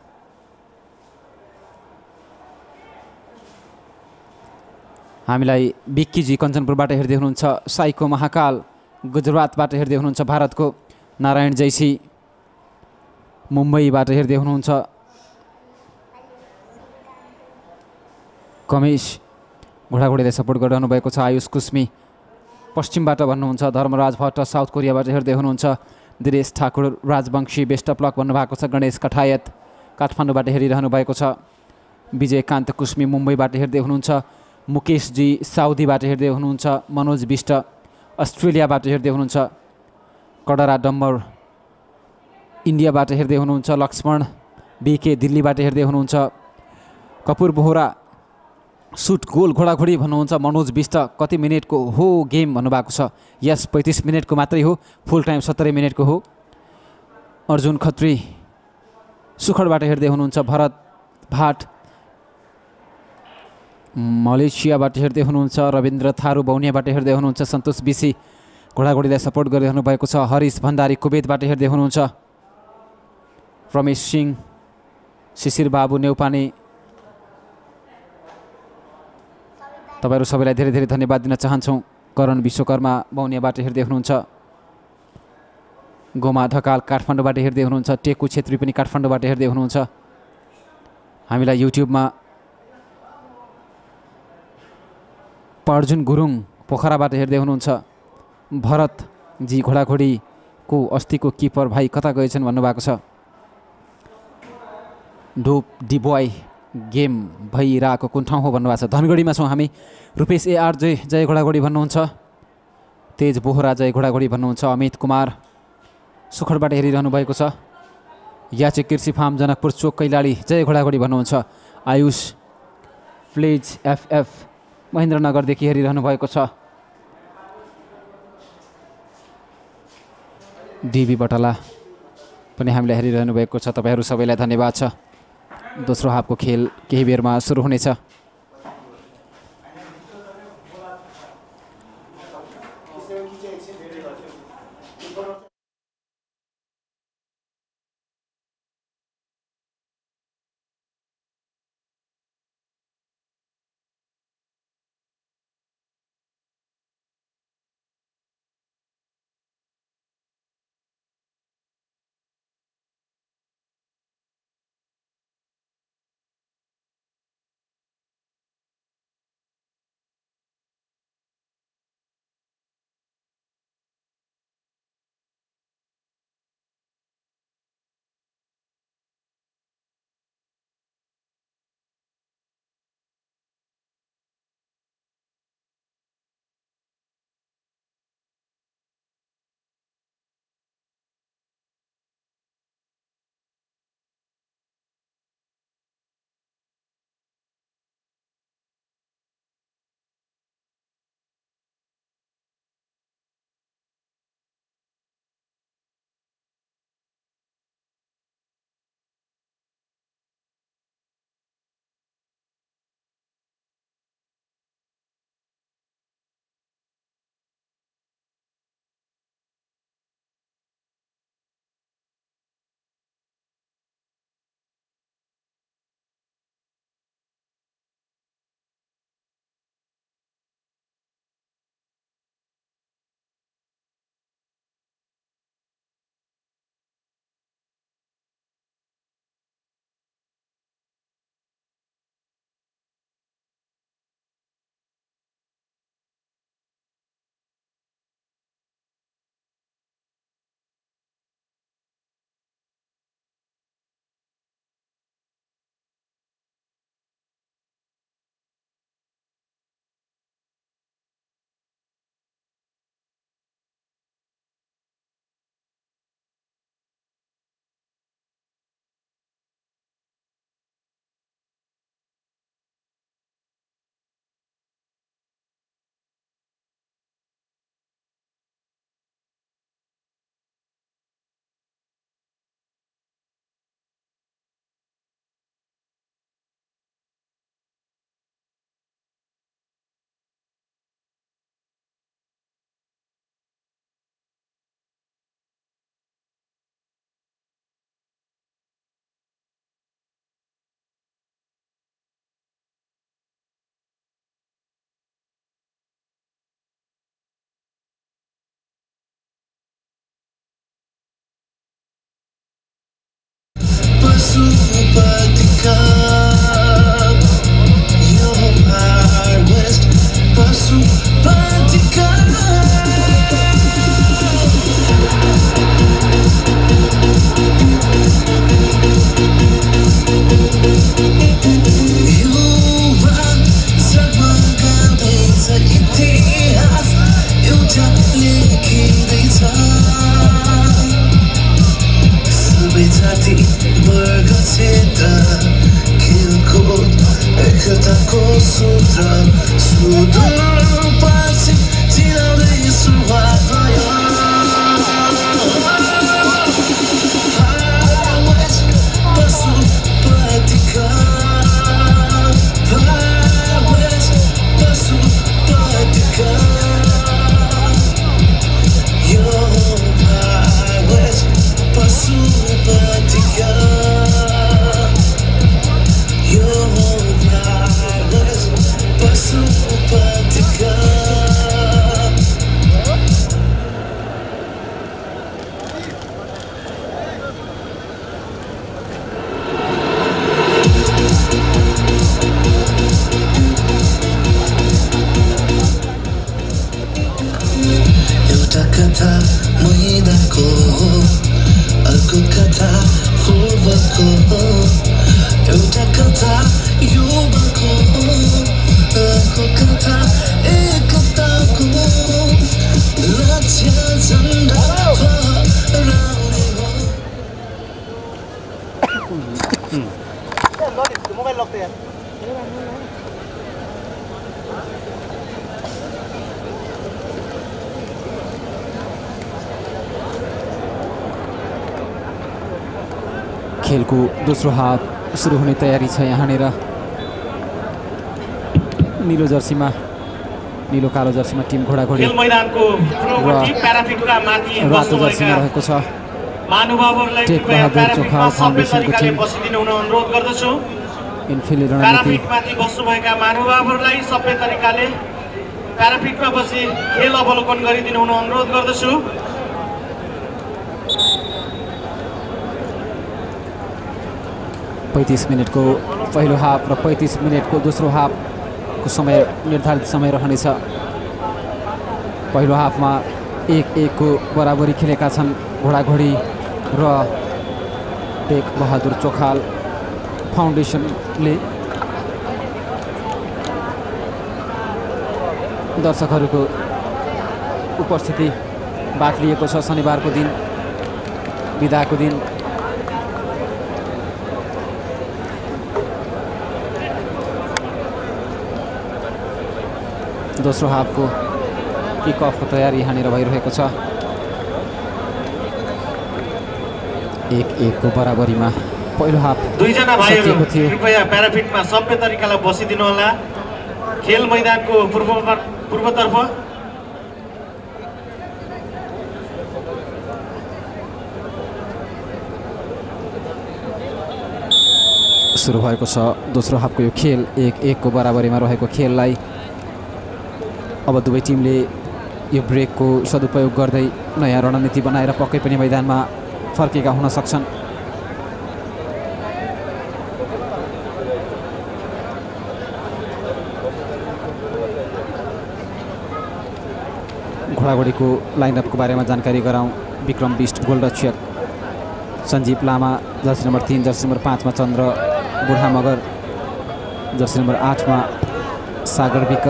हामीलाई बिक्कीजी कञ्चनपुरबाट हेर्दै हुनुहुन्छ, साइको महाकाल गुजरातबाट हेर्दै हुनुहुन्छ, भारतको नारायण जैसी मुम्बईबाट हेर्दै हुनुहुन्छ, कमेश घोडाघोडीलाई सपोर्ट गरिरहनु भएको छ, आयुष कुस्मी पश्चिमबाट भन्नुहुन्छ, धर्मराज भट्ट साउथ कोरियाबाट हेर्दै हुनुहुन्छ, Dinesh Thakur Rajbanshi best of luck भन्नुभएको छ, गणेश कठायत काठमाडौँबाट हेरिरहनु भएको छ, विजयकान्त कुस्मी मुम्बईबाट हेर्दै हुनुहुन्छ, मुकेशजी साउदीबाट हेर्दै हुनुहुन्छ, मनोज विष्ट अस्ट्रेलियाबाट हेर्दै हुनुहुन्छ, कडरा डम्बर इन्डियाबाट हेर्दै हुनुहुन्छ, लक्ष्मण बिके दिल्लीबाट हेर्दै हुनुहुन्छ, कपुर बोहरा सुट गोल घोडाघोडी भन्नुहुन्छ, मनोज विष्ट कति मिनटको हो गेम भन्नुभएको छ, यस पैँतिस मिनटको मात्रै हो, फुल टाइम सत्तरी मिनटको हो। अर्जुन खत्री सुखडबाट हेर्दै हुनुहुन्छ, भरत भाट मलेसियाबाट हेर्दै हुनुहुन्छ, रविन्द्र थारू बौनियाबाट हेर्दै हुनुहुन्छ, सन्तोष बिसी घोडाघोडीलाई सपोर्ट गरिरहनु भएको छ, हरिश भण्डारी कुवेतबाट हेर्दै हुनुहुन्छ, रमेश सिंह शिशिर बाबु नेउपाने तपाईँहरू सबैलाई धेरै धेरै धन्यवाद दिन चाहन्छौँ। करण विश्वकर्मा बौनियाबाट हेर्दै हुनुहुन्छ, गोमा ढकाल काठमाडौँबाट हेर्दै हुनुहुन्छ, टेकु छेत्री पनि काठमाडौँबाट हेर्दै हुनुहुन्छ। हामीलाई युट्युबमा अर्जुन गुरुङ पोखराबाट हेर्दै हुनुहुन्छ, भरतजी घोडाघोडीको अस्तिको किपर भाइ कता गएछन् भन्नुभएको छ, डोप डिबोय गेम भइरहेको कुन ठाउँ हो भन्नुभएको छ। धनगढीमा छौँ हामी। रुपेश एआर जय जय घोडाघोडी भन्नुहुन्छ, तेज बोहरा जय घोडाघोडी भन्नुहुन्छ, अमित कुमार सुखडबाट हेरिरहनु भएको छ, याचे कृषि फार्म जनकपुर चोक कैलाली जय घोडाघोडी भन्नुहुन्छ, आयुष फ्लेज एफएफ महेन्द्रनगरदेखि हेरिरहनु भएको छ, डिबी बटला पनि हामीलाई हेरिरहनु भएको छ। तपाईँहरू सबैलाई धन्यवाद छ। दोस्रो हाफको खेल केही बेरमा सुरु हुनेछ। पशुपतिका यो हार्वेस्ट पशुपतिका युवा जगमगाउँदैछ इतिहास एउटा लेखिँदैछ सबै जाति वर्ग क्षेत्र खेलकुद एकताको सूत्र सुदूरपश्चिम चिनाउँदै सुरुवात भयो हार्वेस्ट पशुपतिका हार्वेस्ट पशुपतिका यो हार्वेस्ट पशुपतिका यो हार्वेस्ट पशुपतिका एउटा कथा मैदानको अर्को कथा फुटबलको एउटा कथा युवाको अर्को कथा एकताको लक्ष्य झन्डा फहराउने हो मोबाइल लग्छ यार खेलको दोस्रो हाफ सुरु हुने तयारी छ यहाँनिर नीलो जर्सीमा नीलो कालो जर्सीमा टिम घोडाघोडी खेल मैदानको पूर्ववर्ती प्याराफिटका माथि रातो जर्सीमा रहेको छ महानुभावहरूलाई टेक कृपया बहादुर चोखा प्याराफिटमा सबै फाउन्डेसनको तरिकाले टिम बसिदिन हुन अनुरोध गर्दछु इन्फिल्ड रणनीति प्याराफिटमाथि बस्नुभएका महानुभावहरूलाई सबै तरिकाले प्याराफिटमा बसी खेल अवलोकन गरिदिनु हुन अनुरोध गर्दछु पैँतिस मिनटको पहिलो हाफ र पैँतिस मिनटको दोस्रो हाफको समय निर्धारित समय रहनेछ पहिलो हाफमा एक एकको बराबरी खेलेका छन् घोडाघोडी र टेक बहादुर चोखाल फाउन्डेसनले दर्शकहरूको उपस्थिति बाक्लिएको छ शनिबारको दिन बिदाको दिन दोस्रो हाफको किक अफको तयारी यहाँनिर भइरहेको छ एक एकको बराबरीमा पहिलो हाफ दुईजना भाइहरू सकिएको थियो कृपया प्याराफिटमा सबै तरिकालाई बसिदिनु होला खेल मैदानको पूर्व पूर्वतर्फ सुरु भएको छ दोस्रो हाफको यो खेल एक एकको बराबरीमा रहेको खेललाई अब दुवै टिमले यो ब्रेकको सदुपयोग गर्दै नयाँ रणनीति बनाएर पक्कै पनि मैदानमा फर्केका हुन सक्छन् घोडाघोडीको लाइनअपको बारेमा जानकारी गराउँ विक्रम बिष्ट गोलरक्षक सञ्जीव लामा जर्सी नम्बर तीन जर्सी नम्बर पाँचमा चन्द्र बुढा मगर जर्सी नम्बर आठमा सागर विक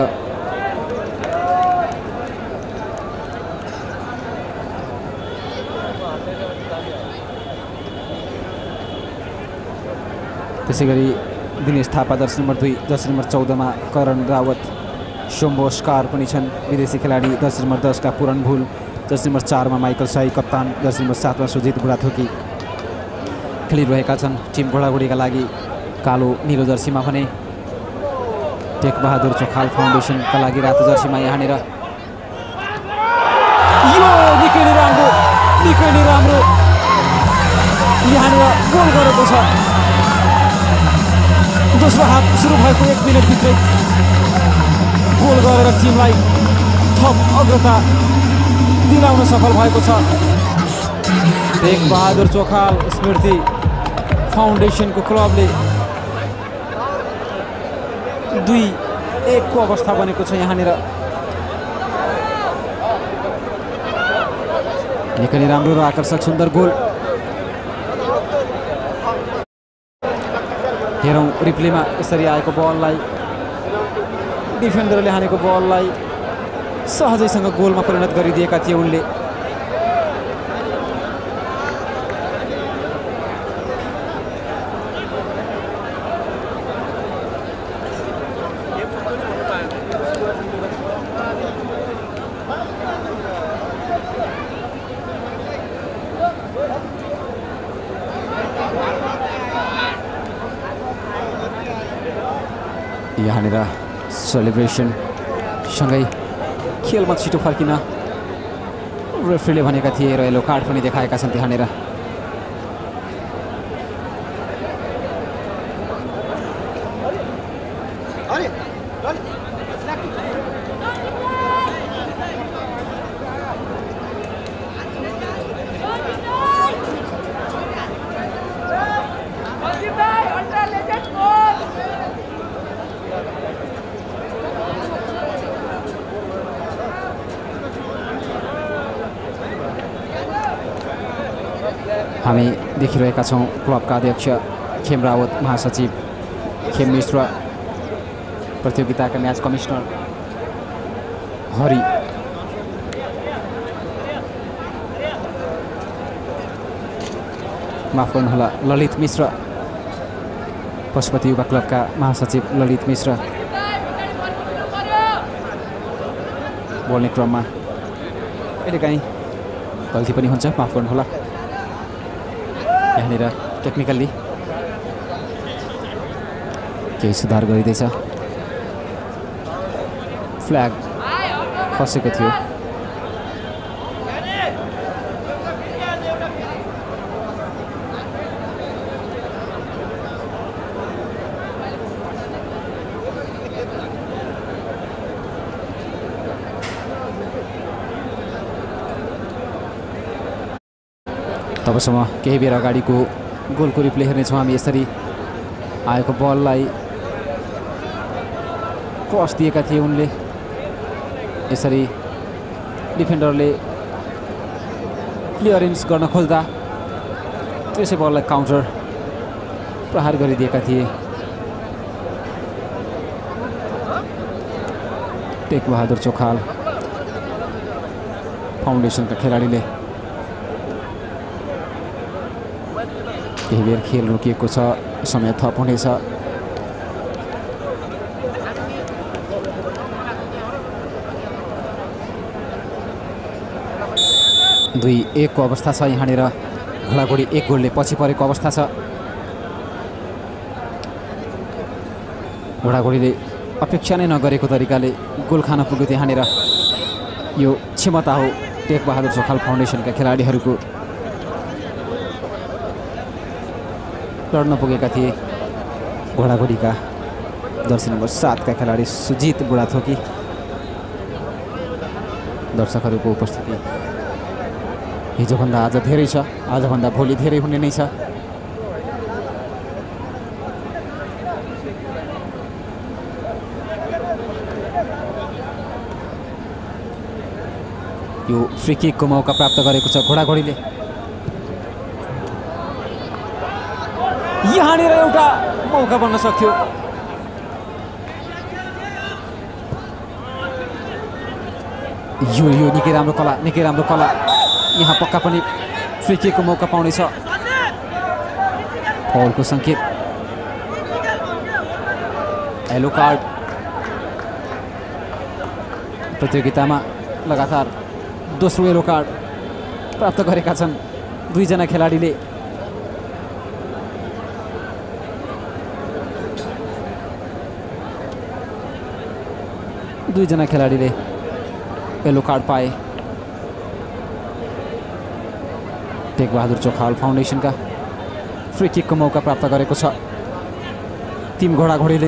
त्यसै गरी दिनेश थापा जर्सी नम्बर दुई जर्सी नम्बर चौधमा करण रावत सोम्बोस्कार पनि छन् विदेशी खेलाडी जर्सी नम्बर दसका पुरन भुल जर्सी नम्बर चारमा माइकल साई कप्तान जर्सी नम्बर सातमा सुजित बुढाथोकी खेलिरहेका छन् टिम घोडाघोडीका लागि कालो निलो जर्सीमा भने टेक बहादुर चोखाल फाउन्डेसनका लागि रातो जर्सीमा यहाँनिर यो निकै नै राम्रो निकै नै राम्रो यहाँनिर गोल गरेको छ दोस्रो हाफ सुरु भएको एक मिनटभित्रै गोल गरेर टिमलाई थप अग्रता दिलाउन सफल भएको छ टेक बहादुर चोखाल स्मृति फाउन्डेसनको क्लबले दुई एकको अवस्था बनेको छ यहाँनिर। निकै नै राम्रो र आकर्षक सुन्दर गोल। हेरौँ रिप्लेमा यसरी आएको बललाई डिफेन्डरले हानेको बललाई सहजैसँग गोलमा परिणत गरिदिएका थिए उनले। यहाँनिर सेलिब्रेसन सँगै खेलमा छिटो फर्किन रेफ्रीले भनेका थिए र येलो कार्ड पनि देखाएका छन् त्यहाँनिर। हामी देखिरहेका छौँ क्लबका अध्यक्ष खेम रावत, महासचिव खेम मिश्र, प्रतियोगिताका म्याच कमिसनर हरि, माफ गर्नुहोला ललित मिश्र, पशुपति युवा क्लबका महासचिव ललित मिश्र बोल्ने क्रममा कहिलेकाहीँ गल्ती पनि हुन्छ, माफ गर्नुहोला। यहाँनिर टेक्निकल्ली केही सुधार गरिँदैछ। फ्ल्याग खसेको थियो। तबसम्म केही बेर अगाडिको गोलको रिप्ले हेर्नेछौँ हामी। यसरी आएको बललाई क्रस दिएका थिए उनले। यसरी डिफेन्डरले क्लियरेन्स गर्न खोज्दा त्यसै बललाई काउन्टर प्रहार गरिदिएका थिए। टेक बहादुर चोखाल फाउन्डेसनका खेलाडीले केही बेर खेल रोकिएको छ, समय थप हुनेछ। दुई एकको अवस्था छ यहाँनिर। घोडाघोडी एक गोलले पछि परेको अवस्था छ। घोडाघोडीले अपेक्षा नै नगरेको तरिकाले गोल खान पुग्यो त्यहाँनिर। यो क्षमता हो टेक बहादुर चोखाल फाउन्डेसनका खेलाडीहरूको। लड्न पुगेका थिए घोडाघोडीका जर्सी नम्बर सातका खेलाडी सुजित बुढाथोकी। दर्शकहरूको उपस्थिति हिजोभन्दा आज धेरै छ, आजभन्दा भोलि धेरै हुने नै छ। यो फ्री किकको मौका प्राप्त गरेको छ घोडाघोडीले। यहाँनिर एउटा मौका बन्न सक्थ्यो। यो यो निकै राम्रो कला, निकै राम्रो कला। यहाँ पक्का पनि फ्री किकको मौका पाउनेछ। फाउलको सङ्केत, येलो कार्ड। प्रतियोगितामा लगातार दोस्रो येलो कार्ड प्राप्त गरेका छन् दुईजना खेलाडीले। दुईजना खेलाडीले येलो कार्ड पाए। टेक बहादुर चोखाल फाउन्डेसनका फ्री किकको मौका प्राप्त गरेको छ टिम घोडाघोडीले।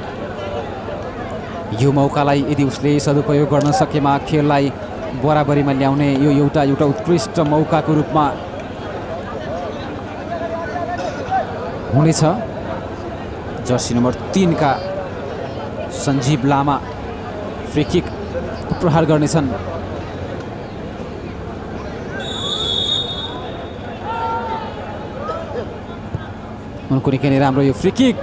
यो मौकालाई यदि उसले सदुपयोग गर्न सकेमा खेललाई बराबरीमा ल्याउने यो एउटा एउटा उत्कृष्ट मौकाको रूपमा हुनेछ। जर्सी नम्बर तीन का सञ्जीव लामा फ्री किक प्रहार गर्नेछन्। उनको निकै नै राम्रो यो फ्री किक।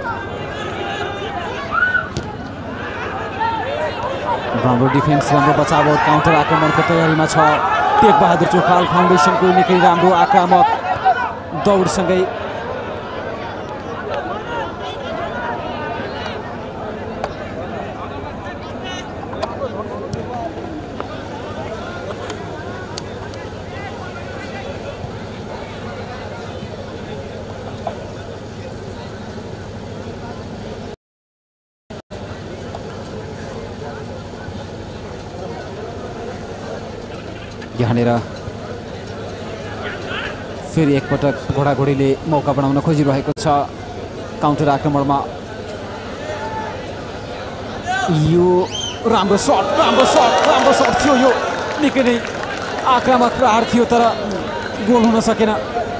राम्रो डिफेन्स, राम्रो बचाव और काउन्टर आक्रमणको तयारीमा छ टेक बहादुर चोखाल फाउन्डेसनको। निकै राम्रो आक्रामक दौडसँगै यहाँनिर फेरि एकपटक घोडाघोडीले मौका बनाउन खोजिरहेको छ काउन्टर आक्रमणमा। यो राम्रो सट, राम्रो सट, राम्रो सट थियो। यो निकै नै आक्रामक प्रहार थियो तर गोल हुन सकेन।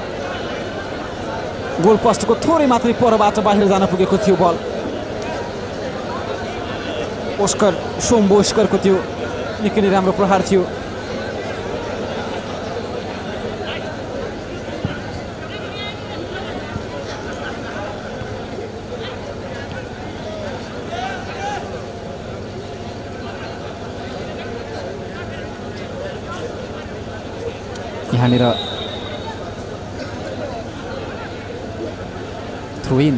गोल पोस्टको थोरै मात्रै परबाट बाहिर जान पुगेको थियो बल। ओस्कर सोम्बो ओस्करको त्यो निकै नै राम्रो प्रहार थियो। यहाँनिर थ्रोइन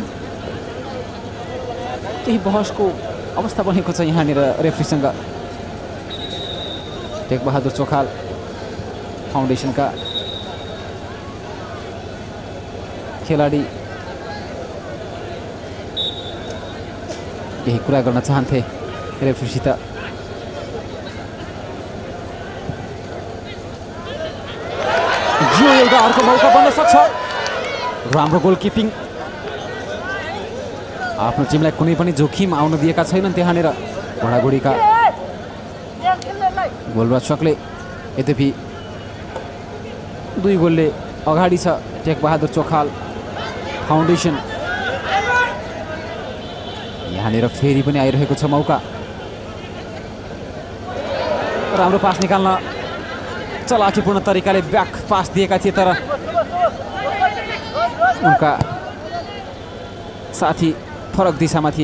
केही बहसको अवस्था बनेको छ यहाँनिर रेफ्रीसँग। टेक बहादुर चोखाल फाउन्डेसनका खेलाडी केही कुरा गर्न चाहन्थे रेफ्रीसित। यो एउटा अर्को मौका बन्न सक्छ। राम्रो गोलकिपिङ, आफ्नो टिमलाई कुनै पनि जोखिम आउन दिएका छैनन् त्यहाँनिर घोडाघोडीका गोलरक्षकले। यद्यपि दुई गोलले अगाडि छ टेक बहादुर चोखाल फाउन्डेसन। यहाँनिर फेरि पनि आइरहेको छ मौका। राम्रो पास निकाल्न चलाकीपूर्ण तरिकाले ब्याक पास दिएका थिए तर उनका साथी फरक दिशामा थिए।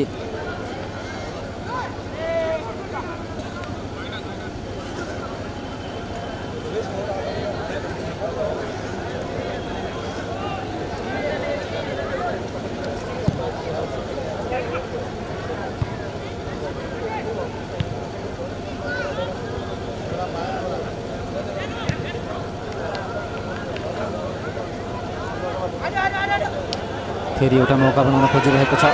फेरि एउटा मौका बनाउन खोजिरहेको छ।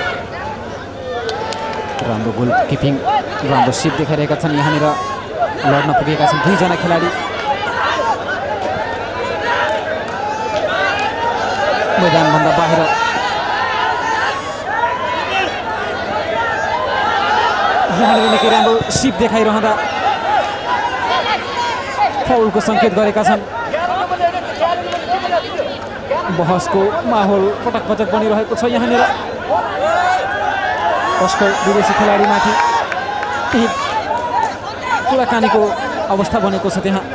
राम्रो गोल किपिङ, राम्रो सिप देखाइरहेका छन्। यहाँनिर लड्न पुगेका छन् दुईजना खेलाडी। मैदानभन्दा बाहिर यहाँनिर निकै राम्रो सिप देखाइरहँदा फाउलको सङ्केत गरेका छन्। बहसको माहौल पटक पटक बनिरहेको छ यहाँनिर। ओस्कर विदेशी खेलाडीमाथि केही कुराकानीको अवस्था बनेको छ त्यहाँ।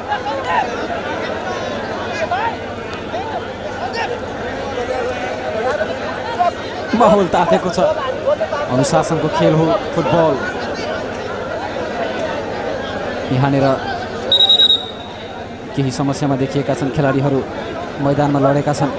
माहौल तातेको छ। अनुशासनको खेल हो फुटबल। यहाँनिर केही समस्यामा देखिएका छन् खेलाडीहरू, मैदानमा लडेका छन्।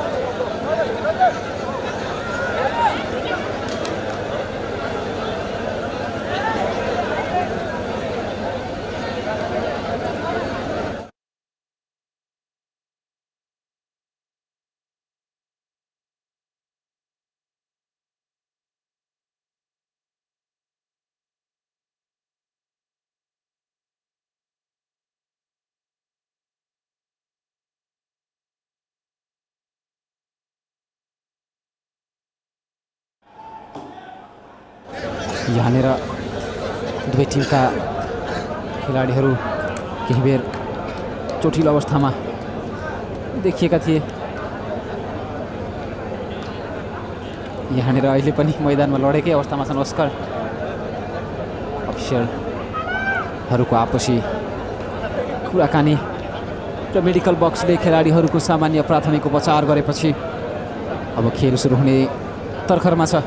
यहाँनिर दुवै टिमका खेलाडीहरू केही बेर चोटिलो अवस्थामा देखिएका थिए। यहाँनिर अहिले पनि मैदानमा लडेकै अवस्थामा छन् अस्कर। अफिसियलहरूको आपसी कुराकानी र मेडिकल बक्सले खेलाडीहरूको सामान्य प्राथमिक उपचार गरेपछि अब खेल सुरु हुने तर्खरमा छ।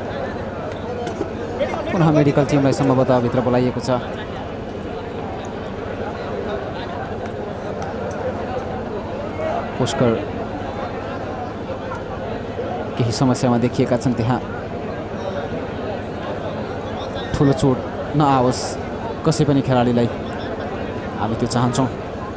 पुनः मेडिकल टिमलाई सम्भवतः भित्र बोलाइएको छ। पुष्कर केही समस्यामा देखिएका छन्, त्यहाँ ठुलो चोट नआओस् कसै पनि खेलाडीलाई, हामी त्यो चाहन्छौँ।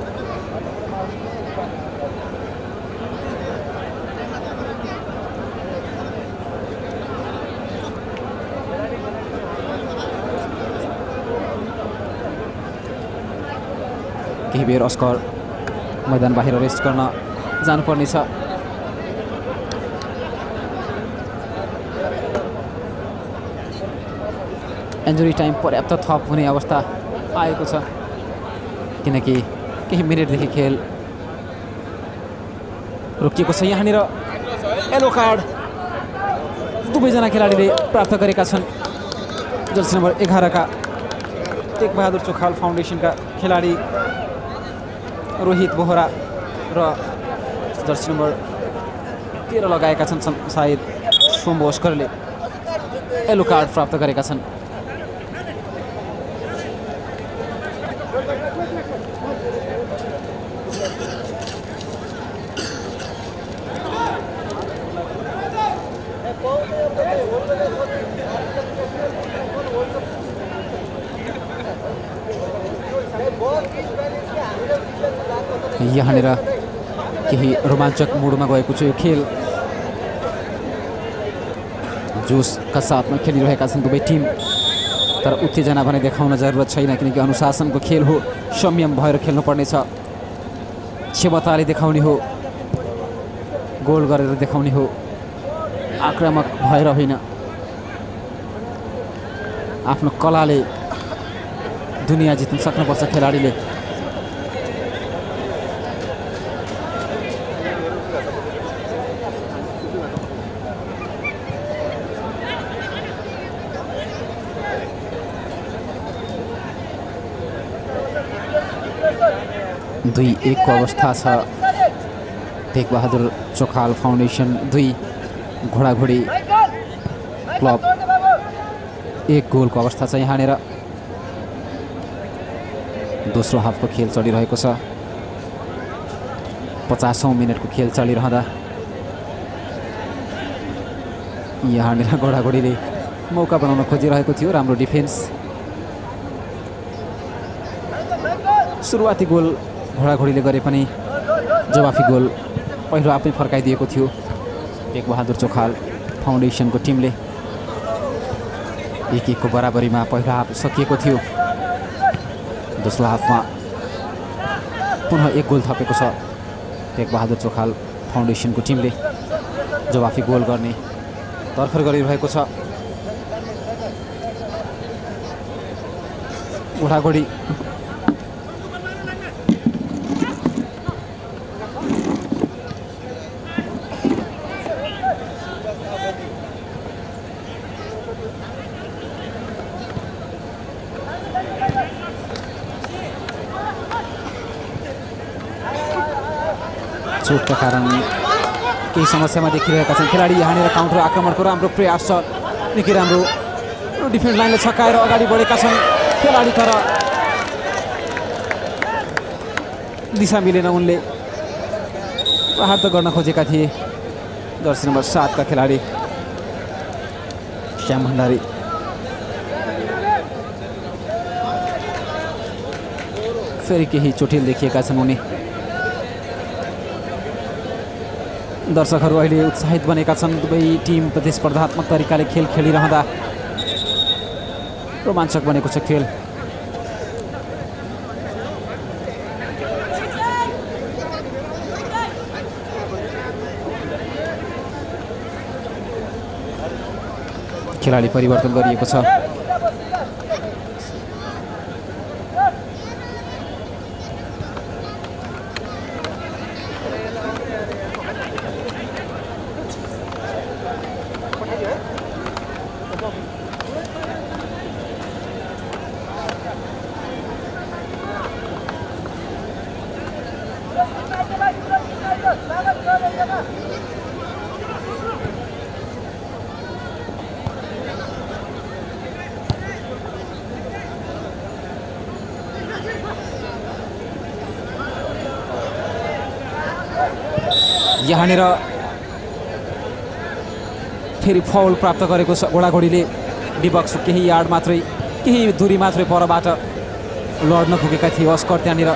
केही बेर अस्कर मैदान बाहिर रेस्ट गर्न जानुपर्नेछ। इन्जुरी टाइम पर्याप्त थप हुने अवस्था आएको छ, किनकि केही मिनटदेखि खेल रोकिएको छ। यहाँनिर येलो कार्ड दुवैजना खेलाडीले प्राप्त गरेका छन्। जर्सी नम्बर एघारका टेकबहादुर चोखाल फाउन्डेसनका खेलाडी रोहित बोहरा र जर्सी नम्बर तेह्र लगाएका छन् सायद सोम्बो अस्करले येलो कार्ड प्राप्त गरेका छन्। यहाँनिर केही रोमाञ्चक मुडमा गएको छ यो खेल। जोसका साथमा खेलिरहेका छन् दुवै टिम, तर उत्तेजना भने देखाउन जरुरत छैन, किनकि अनुशासनको खेल हो। संयम भएर खेल्नुपर्नेछ, क्षमताले देखाउने हो, गोल गरेर देखाउने हो, आक्रामक भएर होइन। आफ्नो कलाले दुनियाँ जित्न सक्नुपर्छ खेलाडीले। दुई एकको अवस्था छ। टेकबहादुर चोखाल फाउन्डेसन दुई, घोडाघोडी क्लब एक गोलको अवस्था छ। यहाँनिर दोस्रो हाफको खेल चलिरहेको छ। पचासौँ मिनटको खेल चलिरहँदा यहाँनिर घोडाघोडीले मौका बनाउन खोजिरहेको थियो। राम्रो डिफेन्स। सुरुवाती गोल घोडाघोडीले गरे पनि जवाफी गोल पहिलो आफै फर्काइदिएको थियो टेकबहादुर चोखाल फाउन्डेसनको टिमले। एक एकको बराबरीमा पहिलो हाफ सकिएको थियो। दोस्रो हाफमा पुनः एक गोल थपेको छ टेकबहादुर चोखाल फाउन्डेसनको टिमले। जवाफी गोल गर्ने तर्खर गरिरहेको छ। घोडाघोडी चोटका कारण केही समस्यामा देखिरहेका छन् खेलाडी। यहाँनिर काउन्टर आक्रमणको राम्रो प्रयास छ, निकै राम्रो। डिफेन्स लाइनले छकाएर अगाडि बढेका छन् खेलाडी, तर दिशा मिलेन। उनले प्रहार त गर्न खोजेका थिए। जर्सी नम्बर सातका खेलाडी श्याम भण्डारी। फेरि केही चोटिल देखिएका छन् उनी। दर्शकहरू अहिले उत्साहित बनेका छन्। दुवै टिम प्रतिस्पर्धात्मक तरिकाले खेल खेलिरहँदा रोमाञ्चक बनेको छ खेल। खेलाडी परिवर्तन गरिएको छ। यहाँनिर फेरि फाउल प्राप्त गरेको छ घोडाघोडीले। डिबक्स केही यार्ड मात्रै केही दूरी मात्रै परबाट लड्न पुगेका थिए अस्कर त्यहाँनिर।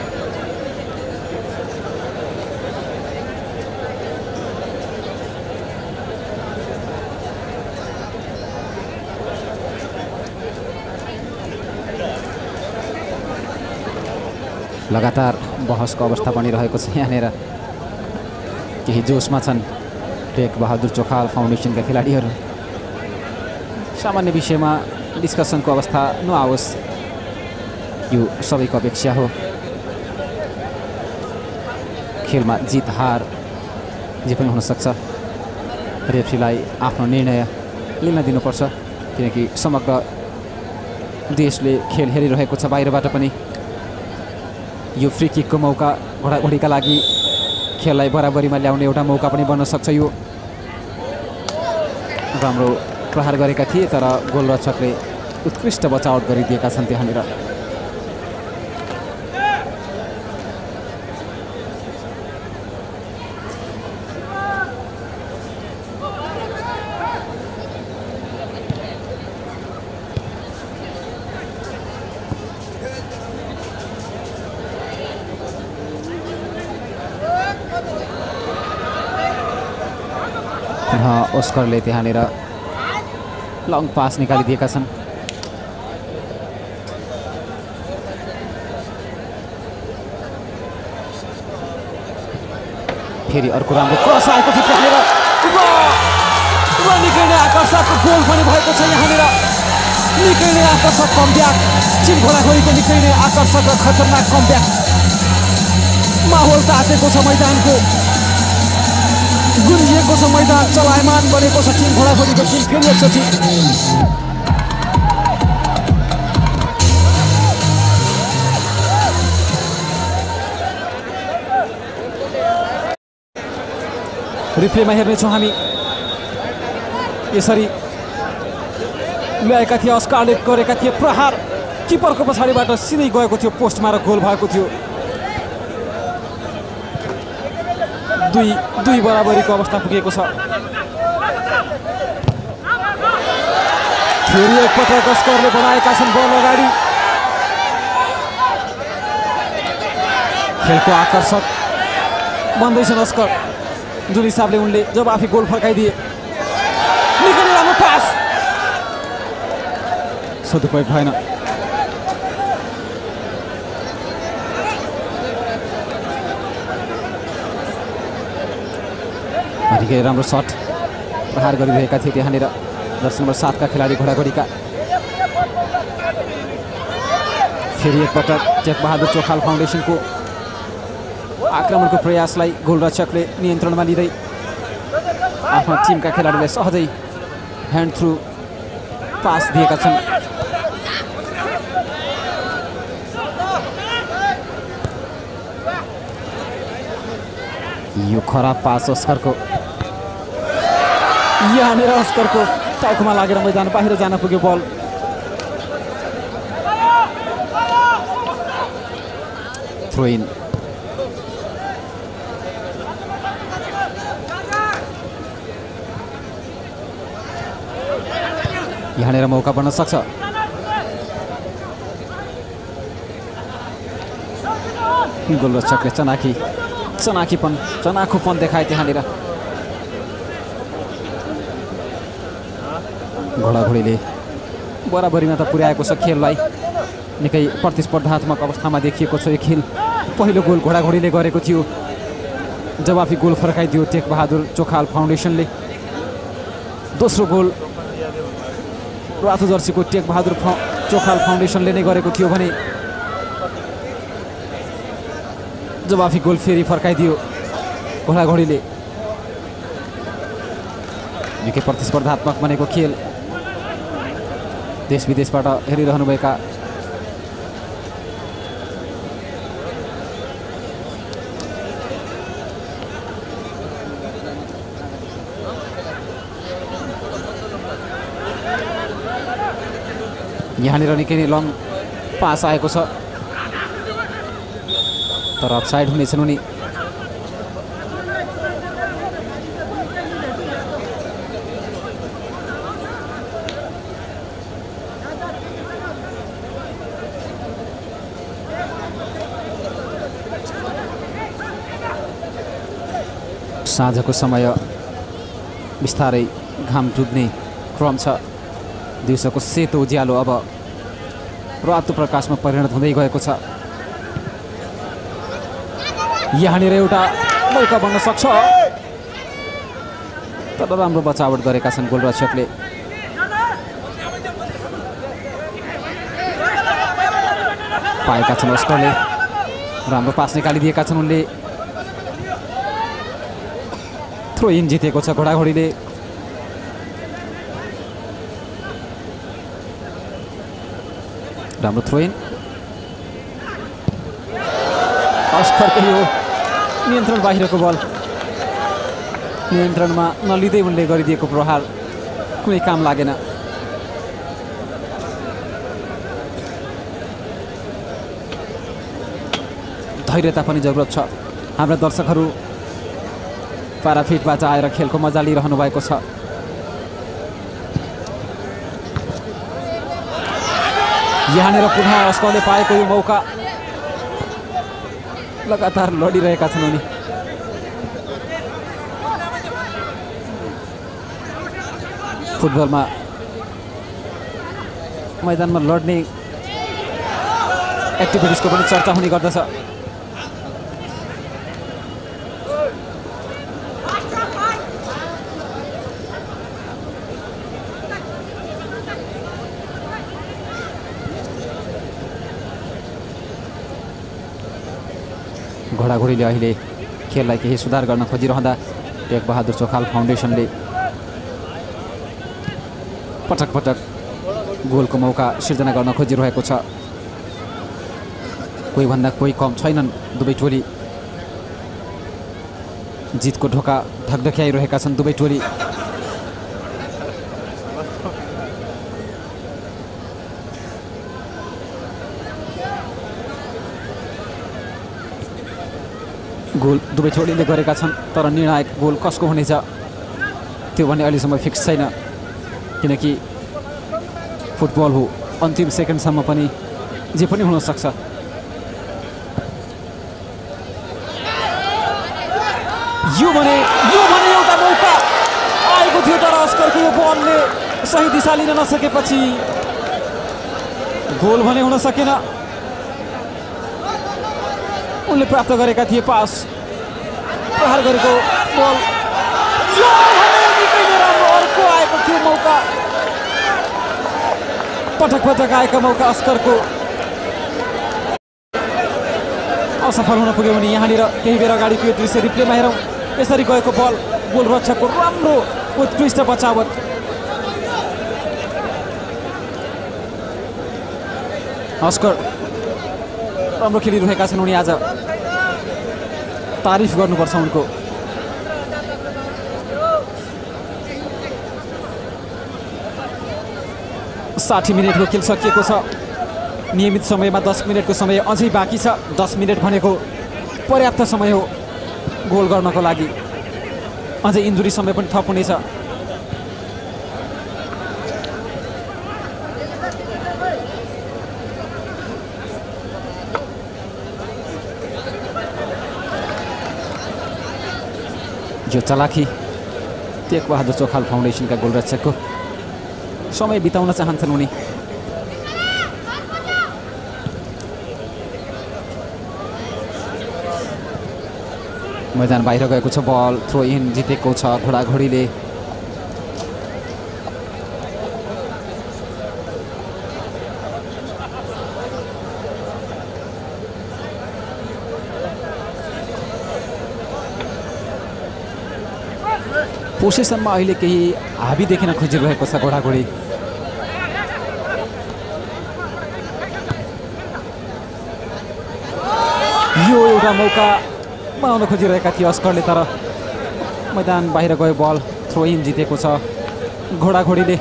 लगातार बहसको अवस्था बनिरहेको छ यहाँनिर। केही जोसमा छन् टेक बहादुर चोखाल फाउन्डेसनका खेलाडीहरू। सामान्य विषयमा डिस्कसनको अवस्था नआओस्, यो सबैको अपेक्षा हो। खेलमा जित हार जे पनि हुनसक्छ, रेफ्रीलाई आफ्नो निर्णय लिन दिनुपर्छ, किनकि समग्र देशले खेल हेरिरहेको छ बाहिरबाट पनि। यो फ्री किकको मौका घोडाघोडीका लागि खेललाई बराबरीमा ल्याउने एउटा मौका पनि बन्न सक्छ। यो राम्रो प्रहार गरेका थिए तर गोलरक्षकले उत्कृष्ट बचावट गरिदिएका छन् त्यहाँनिर। ओस्करले त्यहाँनिर लङ पास निकालिदिएका छन्। फेरि अर्को राम्रो क्रस आएको थियो त्यहाँनिर। निकै नै आकर्षक गोल पनि भएको छ यहाँनिर। निकै नै आकर्षक कमब्याक, चिन घोडाघोडीको निकै नै आकर्षक र खतरनाक कमब्याक। माहौल तातेको छ मैदानको, गुन्जिएको छ मैदान, चलायमान बनेको छ टिम घोडाघोडीको टिम फेरि एकचोटि। रिप्लेमा हेर्नेछौँ हामी। यसरी ल्याएका थिए, अस्कारले गरेका थिए प्रहार, किपरको पछाडिबाट सिधै गएको थियो पोस्टमा र गोल भएको थियो। दुई दुई बराबरीको अवस्था पुगेको छ। फेरि एकपटक अस्करले बनाएका छन् बल अगाडि। खेलको आकर्षक बन्दैछन् अस्कर, जुन हिसाबले उनले जब आफै गोल फर्काइदिए। निकै नै राम्रो पास, सदुपयोग भएन। निकै राम्रो सट प्रहार गरिरहेका थिए त्यहाँनिर दर्शन नम्बर सातका खेलाडी घोडाघोडीका। फेरि एकपटक टेक बहादुर चोखाल फाउन्डेसनको आक्रमणको प्रयासलाई गोलरक्षकले नियन्त्रणमा लिँदै आफ्नो टिमका खेलाडीलाई सहजै ह्यान्ड थ्रु पास दिएका छन्। यो खराब पास अस्करको, यहाँनिर अस्करको टाउकोमा लागेर मैदान बाहिर जान पुग्यो बल। Throw in. यहाँनिर मौका बन्न सक्छ। गोलरक्षकले चनाखी चनाखीपन चनाखोपन देखाए त्यहाँनिर। घोडाघोडीले बराबरीमा त पुर्याएको छ खेललाई। निकै प्रतिस्पर्धात्मक अवस्थामा देखिएको छ यो खेल। पहिलो गोल घोडाघोडीले गरेको थियो, जवाफी गोल फर्काइदियो टेक बहादुर चोखाल फाउन्डेसनले। दोस्रो गोल रातो जर्सीको टेक बहादुर चोखाल फाउन्डेसनले नै गरेको थियो भने जवाफी गोल फेरि फर्काइदियो घोडाघोडीले। निकै प्रतिस्पर्धात्मक बनेको खेल। देश विदेशबाट हेरिरहनुभएका यहाँनिर निकै नै लङ पास आएको छ, तर अफसाइड हुनेछन् उनी। साँझको समय बिस्तारै घाम डुब्ने क्रम छ। दिउँसोको सेतो उज्यालो अब रातो प्रकाशमा परिणत हुँदै गएको छ। यहाँनिर एउटा मौका बन्न सक्छ, तर राम्रो बचावट गरेका छन् गोलरक्षकले। पाएका छन् अस्करले, राम्रो पास निकालिदिएका छन् उनले। थ्रो इन जितेको छ घोडाघोडीले। राम्रो थ्रो इन। अस्करको यो नियन्त्रण बाहिरको बल, नियन्त्रणमा नलिँदै उनले गरिदिएको प्रहार कुनै काम लागेन। धैर्यता पनि जरुरत छ। हाम्रा दर्शकहरू प्याराफिटबाट आएर खेलको मजा लिइरहनु भएको छ। यहाँनिर पुनः अस्करले पाएको यो मौका, लगातार लडिरहेका छन् उनी। फुटबलमा मैदानमा लड्ने एक्टिभिटिजको पनि चर्चा हुने गर्दछ। घोडाघोडीले अहिले खेललाई केही सुधार गर्न खोजिरहँदा टेक बहादुर चोखाल फाउन्डेसनले पटक पटक गोलको मौका सिर्जना गर्न खोजिरहेको छ। कोही भन्दा कोही कम छैनन् दुवै टोली। जितको ढोका ढकढक्याइरहेका छन् दुवै टोली। गोल दुवै टोलीले गरेका छन्, तर निर्णायक गोल कसको हुनेछ त्यो भने अहिलेसम्म फिक्स छैन, किनकि फुटबल हो, अन्तिम सेकेन्डसम्म पनि जे पनि हुन सक्छ। यो भने यो भने एउटा मौका आएको थियो, तर अस्करको यो बलले सही दिशा लिन नसकेपछि गोल भने हुन सकेन। उनले प्राप्त गरेका थिए पास, प्रहार गरेको बल, यो भने निकै नै राम्रो अर्को आएको थियो मौका। पटक पटक आएका मौका अस्करको असफल हुन पुग्यो भने यहाँनिर केही बेर अगाडिको यो दृश्य रिप्लेमा हेरौँ। यसरी गएको बल, गोल रक्षकको राम्रो उत्कृष्ट बचावट। अस्कर राम्रो खेलिरहेका छन् उनी, आज तारिफ गर्नुपर्छ उनको। साठी मिनटको खेल सकिएको छ। नियमित समयमा दस मिनटको समय अझै बाँकी छ। दस मिनट भनेको पर्याप्त समय हो गोल गर्नको लागि। अझै इन्जुरी समय पनि थप हुनेछ। यो चलाखी टेक बहादुर चोखाल फाउन्डेसनका गोलरक्षकको। समय बिताउन चाहन्छन् उनी। मैदान बाहिर गएको छ बल, थ्रो इन जितेको छ घोडाघोडीले। पोसेसनमा अहिले केही हाबी देखिन खोजिरहेको छ घोडाघोडी। यो एउटा मौका बनाउन खोजिरहेका थिए अस्करले, तर मैदान बाहिर गयो बल, थ्रो इन जितेको छ घोडाघोडीले।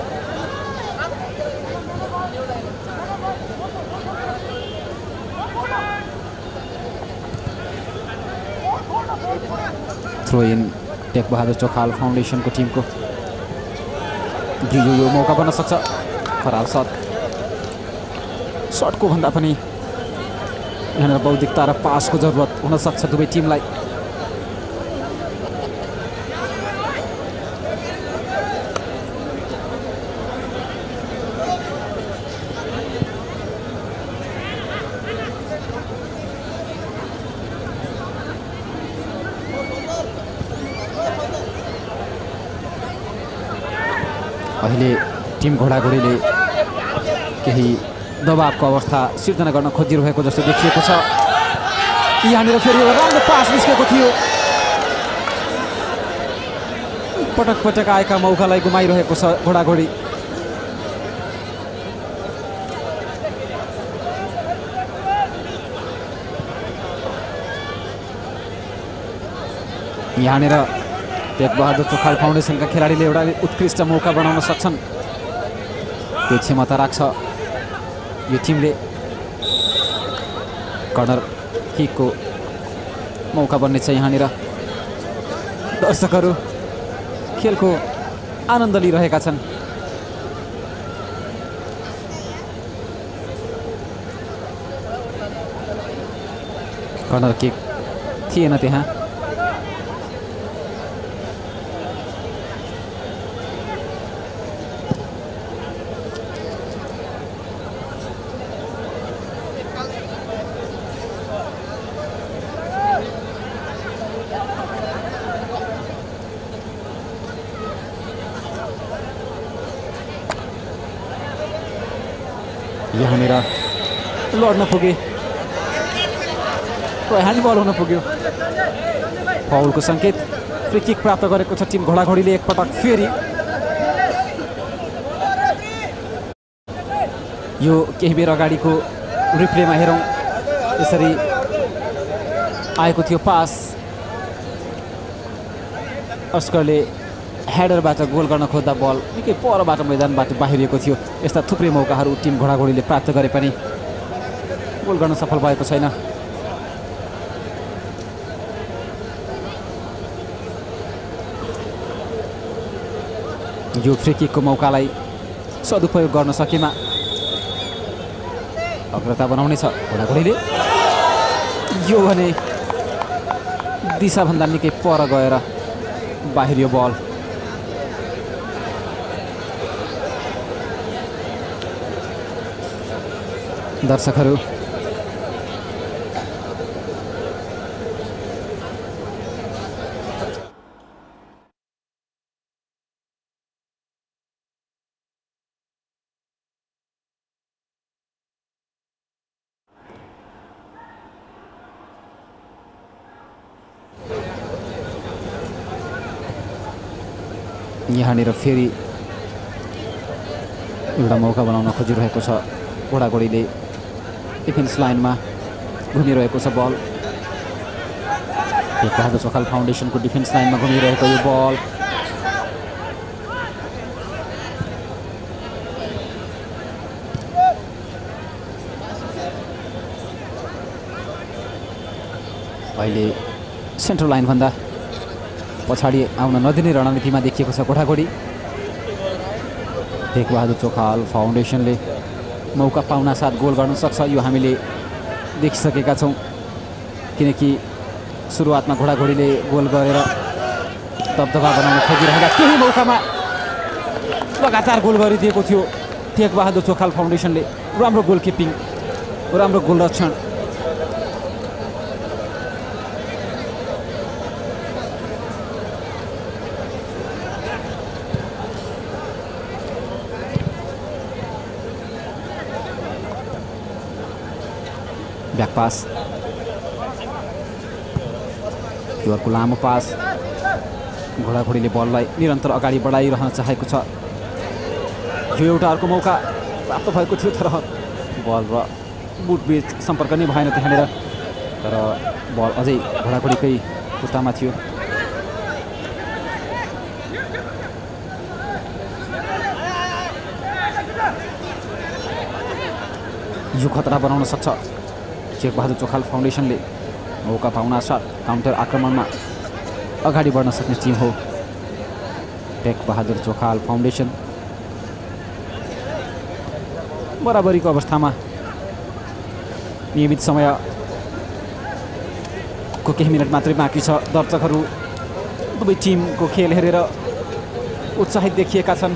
थ्रो इन टेक बहादुर चोखाल फाउन्डेसनको टिमको। यो यो मौका बन्न सक्छ। खराब सट, सटको भन्दा पनि यहाँनिर बौद्धिकता र पासको जरुरत हुन सक्छ दुवै टिमलाई। अहिले टिम घोडाघोडीले केही दबावको अवस्था सिर्जना गर्न खोजिरहेको जस्तो देखिएको छ। यहाँनिर फेरि राम्रो पास निस्केको थियो। पटक पटक आएका मौकालाई गुमाइरहेको छ घोडाघोडी। यहाँनिर टेकबहादुर चोखाल फाउन्डेसनका खेलाडीले एउटा उत्कृष्ट मौका बनाउन सक्छन्, त्यो क्षमता राख्छ यो टिमले। कर्नर किकको मौका बन्नेछ यहाँनिर। दर्शकहरू खेलको आनन्द लिइरहेका छन्। कर्नर किक थिएन त्यहाँ। यहाँनिर लड्न पुगे, ह्यान्ड बल हुन पुग्यो। फाउलको सङ्केत। फ्री किक प्राप्त गरेको छ टिम घोडाघोडीले एकपटक फेरि। यो केही बेर अगाडिको रिप्लेमा हेरौँ। यसरी आएको थियो पास। अस्करले हेडरबाट गोल गर्न खोज्दा बल निकै परबाट मैदानबाट बाहिरिएको थियो। यस्ता थुप्रै मौकाहरू टिम घोडाघोडीले प्राप्त गरे पनि गोल गर्न सफल भएको छैन। यो फ्री किकको मौकालाई सदुपयोग गर्न सकेमा अग्रता बनाउनेछ घोडाघोडीले। यो भने दिशाभन्दा निकै पर गएर बाहिरियो बल। दर्शकहरू यहाँनिर फेरि एउटा मौका बनाउन खोजिरहेको छ घोडाघोडीले। डिफेन्स लाइनमा घुमिरहेको छ बल। टेकबहादुर चोखाल फाउन्डेसनको डिफेन्स लाइनमा घुमिरहेको यो बल अहिले सेन्ट्रल लाइनभन्दा पछाडि आउन नदिने रणनीतिमा देखिएको छ घोडाघोडी। टेकबहादुर चोखाल फाउन्डेसनले मौका पाउना साथ गोल गर्न सक्छ यो हामीले देखिसकेका छौँ, किनकि सुरुवातमा घोडाघोडीले गोल गरेर दबदबा बनाउन खोजिरहेका केही मौकामा लगातार गोल गरिदिएको थियो टेकबहादुर चोखाल फाउन्डेसनले। राम्रो गोल किपिङ, राम्रो गोल रक्षण। ब्याक पास, त्यो अर्को लामो पास। घोडाघोडीले बललाई निरन्तर अगाडि बढाइरहन चाहेको छ। यो एउटा अर्को मौका प्राप्त भएको थियो, तर बल र बुटबीच सम्पर्क नै भएन त्यहाँनिर। तर बल अझै घोडाघोडीकै खुट्टामा थियो। यो खतरा बनाउन सक्छ टेकबहादुर चोखाल फाउन्डेसनले। मौका पाउना साथ काउन्टर आक्रमणमा अगाडि बढ्न सक्ने टिम हो टेकबहादुर चोखाल फाउन्डेसन। बराबरीको अवस्थामा नियमित समयको केही मिनट मात्रै बाँकी छ। दर्शकहरू दुवै टिमको खेल हेरेर उत्साहित देखिएका छन्।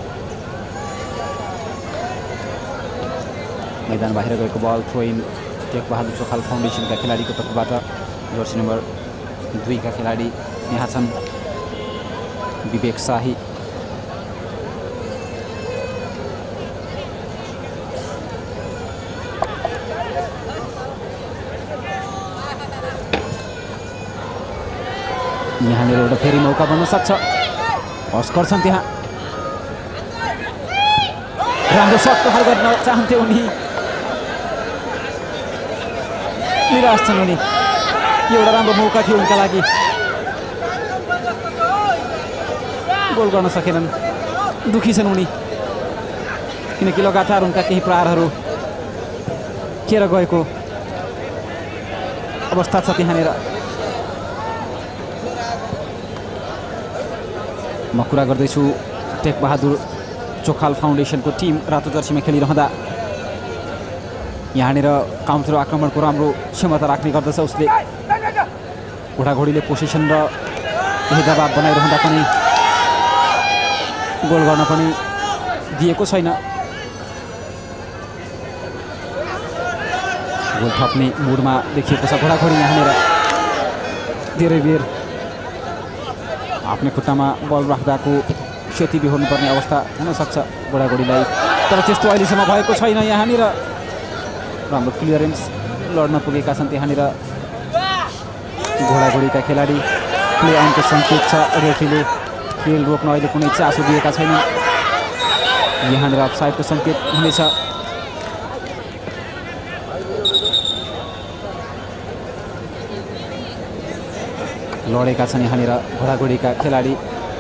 मैदान बाहिर गएको ball throw in Tek Bahadur Chokhal फाउन्डेसनका खेलाडीको तर्फबाट जर्सी नम्बर दुईका खेलाडी यहाँ छन् विवेक शाही यहाँनिर एउटा फेरि मौका बन्न सक्छ हस् गर्छन् त्यहाँ राम्रो सट प्रहार गर्न चाहन्थे उनी निराश छन् उनी एउटा राम्रो मौका थियो उनका लागि गोल गर्न सकेनन् दुखी छन् उनी किनकि लगातार उनका केही प्रहारहरू खेर गएको अवस्था छ त्यहाँनिर म कुरा गर्दैछु टेक बहादुर चोखाल फाउन्डेसनको टिम रातो जर्सीमा खेलिरहँदा यहाँनिर काउन्टर आक्रमणको राम्रो क्षमता राख्ने गर्दछ उसले घोडाघोडीले पोसिसन र केही दबाब बनाइरहँदा पनि गोल गर्न पनि दिएको छैन गोल थप्ने मुडमा देखिएको छ घोडाघोडी यहाँनिर धेरै बेर आफ्नो खुट्टामा बल राख्दाको क्षति बिहोर्नुपर्ने अवस्था हुनसक्छ घोडाघोडीलाई तर त्यस्तो अहिलेसम्म भएको छैन यहाँनिर राम्रो क्लियरेन्स लड्न पुगेका छन् त्यहाँनिर घोडाघोडीका खेलाडी प्ले अनको सङ्केत छ रेफ्रीले खेल रोक्न अहिले कुनै चासो दिएका छैनन् यहाँनिर अफसाइडको सङ्केत हुनेछ लडेका छन् यहाँनिर घोडाघोडीका खेलाडी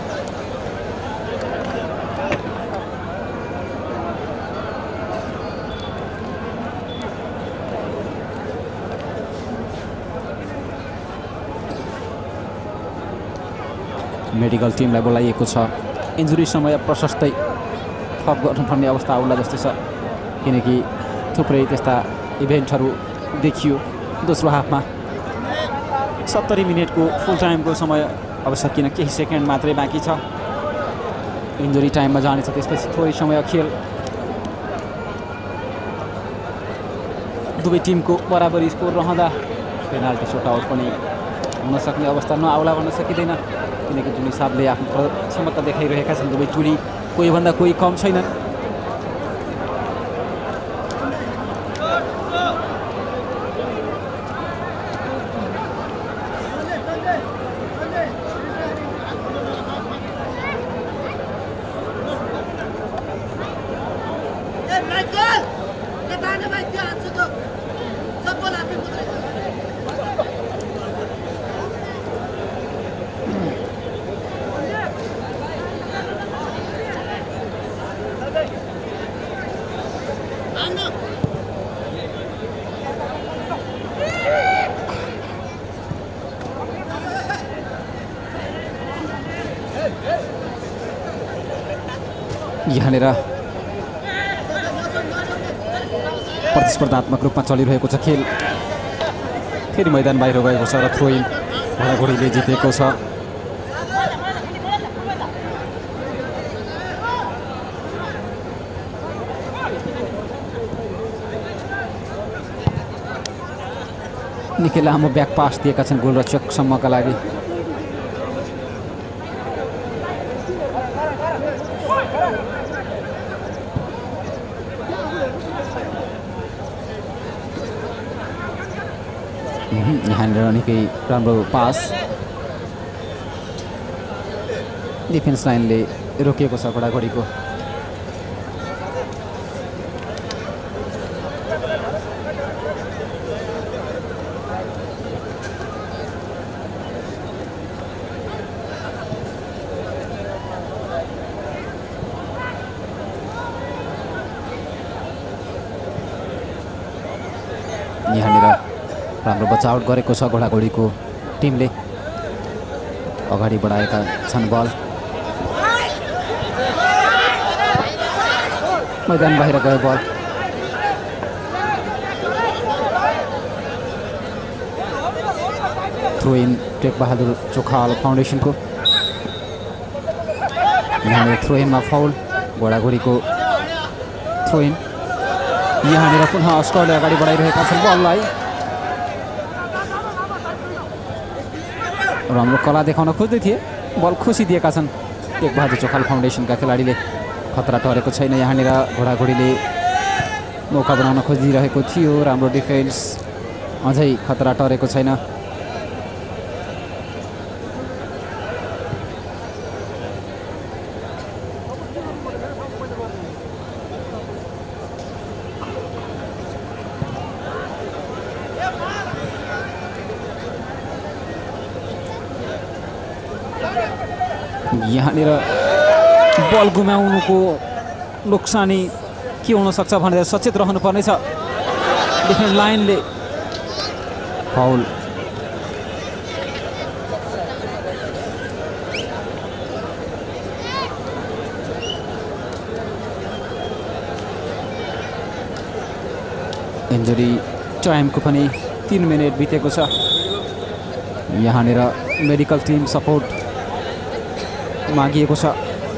मेडिकल टिमलाई बोलाइएको छ इन्जुरी समय प्रशस्तै थप गर्नुपर्ने अवस्था आउला जस्तो छ किनकि थुप्रै त्यस्ता इभेन्टहरू देखियो दोस्रो हाफमा सत्तरी मिनटको फुल टाइमको समय अब सकिन केही सेकेन्ड मात्रै बाँकी छ इन्जुरी टाइममा जानेछ त्यसपछि थोरै समय खेल दुवै टिमको बराबरी स्कोर रहँदा पेनाल्टी सुट आउट पनि हुन सक्ने अवस्था नआउला भन्न सकिँदैन किनकि जुन हिसाबले आफ्नो क्षमता देखाइरहेका छन् दुवै टोली कोहीभन्दा कोही कम छैनन् यहाँनिर प्रतिस्पर्धात्मक रूपमा चलिरहेको छ खेल फेरि मैदान बाहिर गएको छ र थ्रोइन घोडाघोडीले जितेको छ निकै लामो ब्याक पास दिएका छन् गोलरक्षकसम्मका लागि यहाँनिर निकै राम्रो पास डिफेन्स लाइनले रोकिएको छ घोडाघोडीको यहाँनिर राम्रो बचाउट गरेको छ घोडाघोडीको टिमले अगाडि बढाएका छन् बल मैदान बाहिर गयो ball throw in Tek Bahadur Chokhal फाउन्डेसनको यहाँनिर थ्रो इनमा फाउल घोडाघोडीको थ्रो इन यहाँनिर पुनः अस्करले अगाडि बढाइरहेका छन् बललाई। राम्रो कला देखाउन खोज्दै थिए, बल खोसिदिएका छन् टेकबहादुर चोखाल फाउन्डेसनका खेलाडीले। खतरा टरेको छैन, यहाँनिर घोडाघोडीले मौका बनाउन खोजिरहेको थियो। राम्रो डिफेन्स, अझै खतरा टरेको छैन। यहाँनिर बल गुमाउनुको नोक्सानी के हुन सक्छ भनेर सचेत रहनुपर्नेछ डिफेन्स लाइनले। फाउल। इन्जुरी टाइमको पनि तीन मिनट बितेको छ। यहाँनिर मेडिकल टिम सपोर्ट मागिएको छ।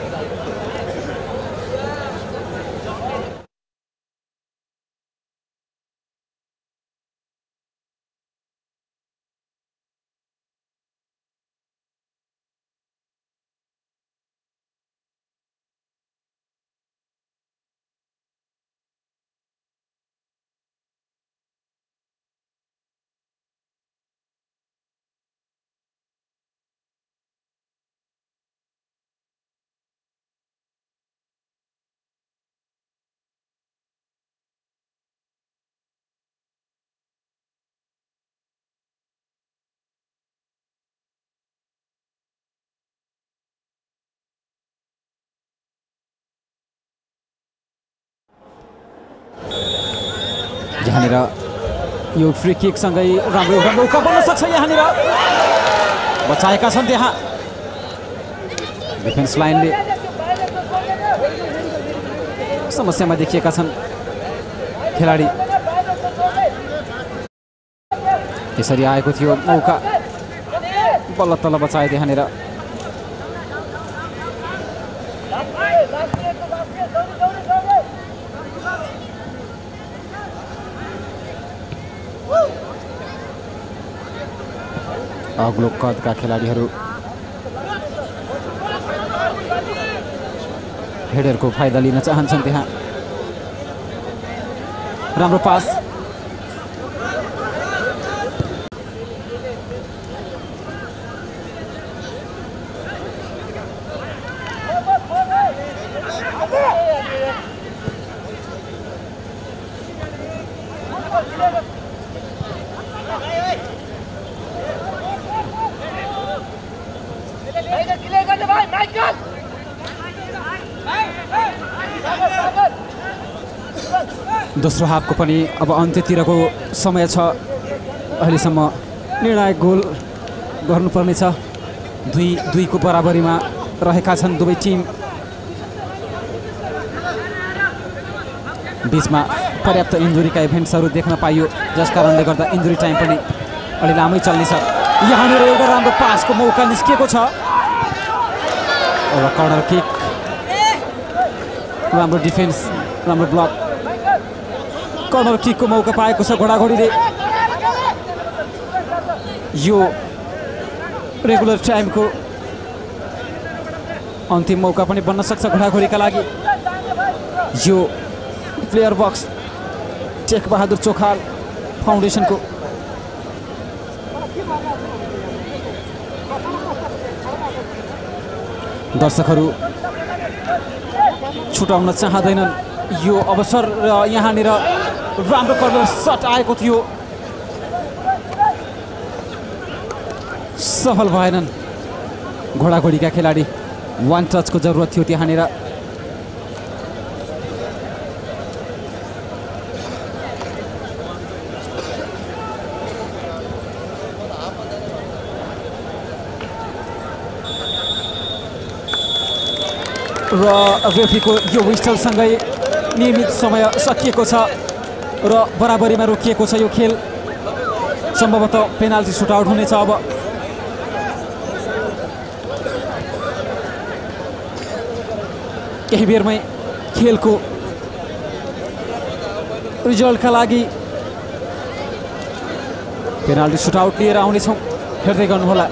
यहाँनिर यो फ्री किकसँगै राम्रो एउटा मौका बन्न सक्छ। यहाँनिर बचाएका छन् त्यहाँ डिफेन्स लाइनले। समस्यामा देखिएका छन् खेलाडी। त्यसरी आएको थियो मौका, बल्ल तल बचाए त्यहाँनिर। अग्लो कदका खेलाडीहरू हेडरको फाइदा लिन चाहन्छन् त्यहाँ। राम्रो पास। दोस्रो हाफको पनि अब अन्त्यतिरको समय छ। अहिलेसम्म निर्णायक गोल गर्नुपर्नेछ। दुई दुईको बराबरीमा रहेका छन् दुवै टिम। बिचमा पर्याप्त इन्जुरीका इभेन्ट्सहरू देख्न पाइयो, जस कारणले गर्दा इन्जुरी टाइम पनि अलि लामै चल्नेछ। यहाँनिर एउटा राम्रो पासको मौका निस्किएको छ। एउटा कर्नर किक, राम्रो डिफेन्स, राम्रो ब्लक। कर्नर किकको मौका पाएको छ घोडाघोडीले। यो रेगुलर टाइमको अन्तिम मौका पनि बन्न सक्छ घोडाघोडीका लागि। यो प्लेयर बक्स टेकबहादुर चोखाल फाउन्डेसनको। दर्शकहरू छुटाउन चाहँदैनन् यो अवसर। र यहाँनिर राम्रो कर्नर सट आएको थियो, सफल भएनन् घोडाघोडीका खेलाडी। वान टचको जरुरत थियो त्यहाँनिर। र रेफ्रीको यो विस्टलसँगै नियमित समय सकिएको छ र बराबरीमा रोकिएको छ यो खेल। सम्भवतः पेनाल्टी सुटआउट हुनेछ अब। केही बेरमै खेलको रिजल्टका लागि पेनाल्टी सुटआउट लिएर आउनेछौँ, हेर्दै गर्नुहोला।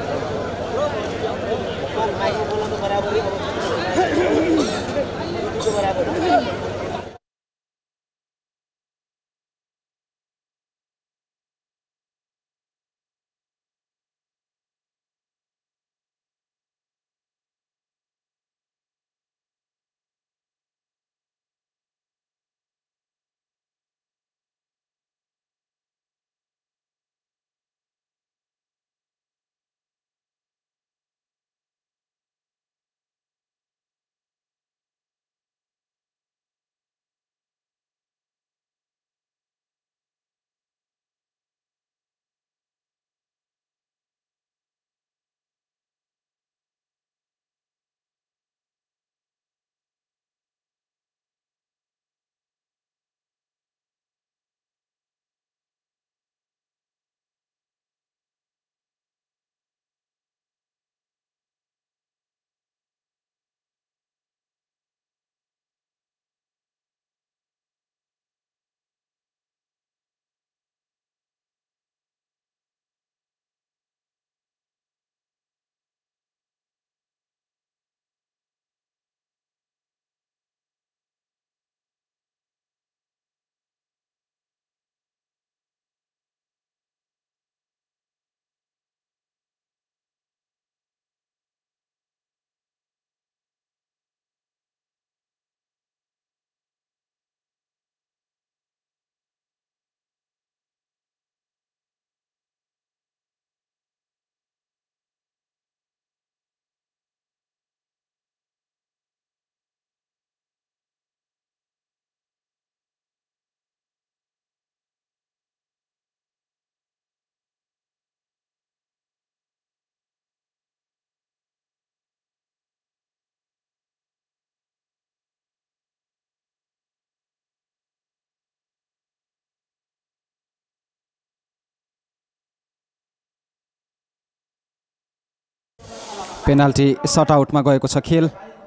पेनाल्टी सटआउटमा गएको छ खेल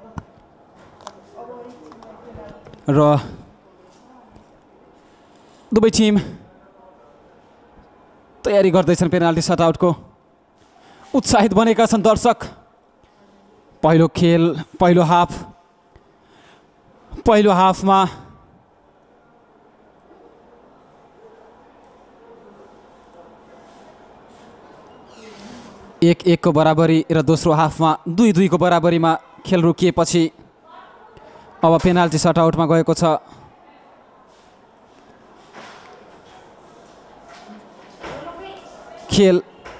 र दुवै टिम तयारी गर्दैछन् पेनाल्टी सटआउटको। उत्साहित बनेका छन् दर्शक। पहिलो खेल पहिलो हाफ पहिलो हाफमा एक एक को बराबरी र दोस्रो हाफमा दुई दुई को बराबरीमा खेल रोकिएपछि अब पेनाल्टी सटआउटमा गएको छ। खेल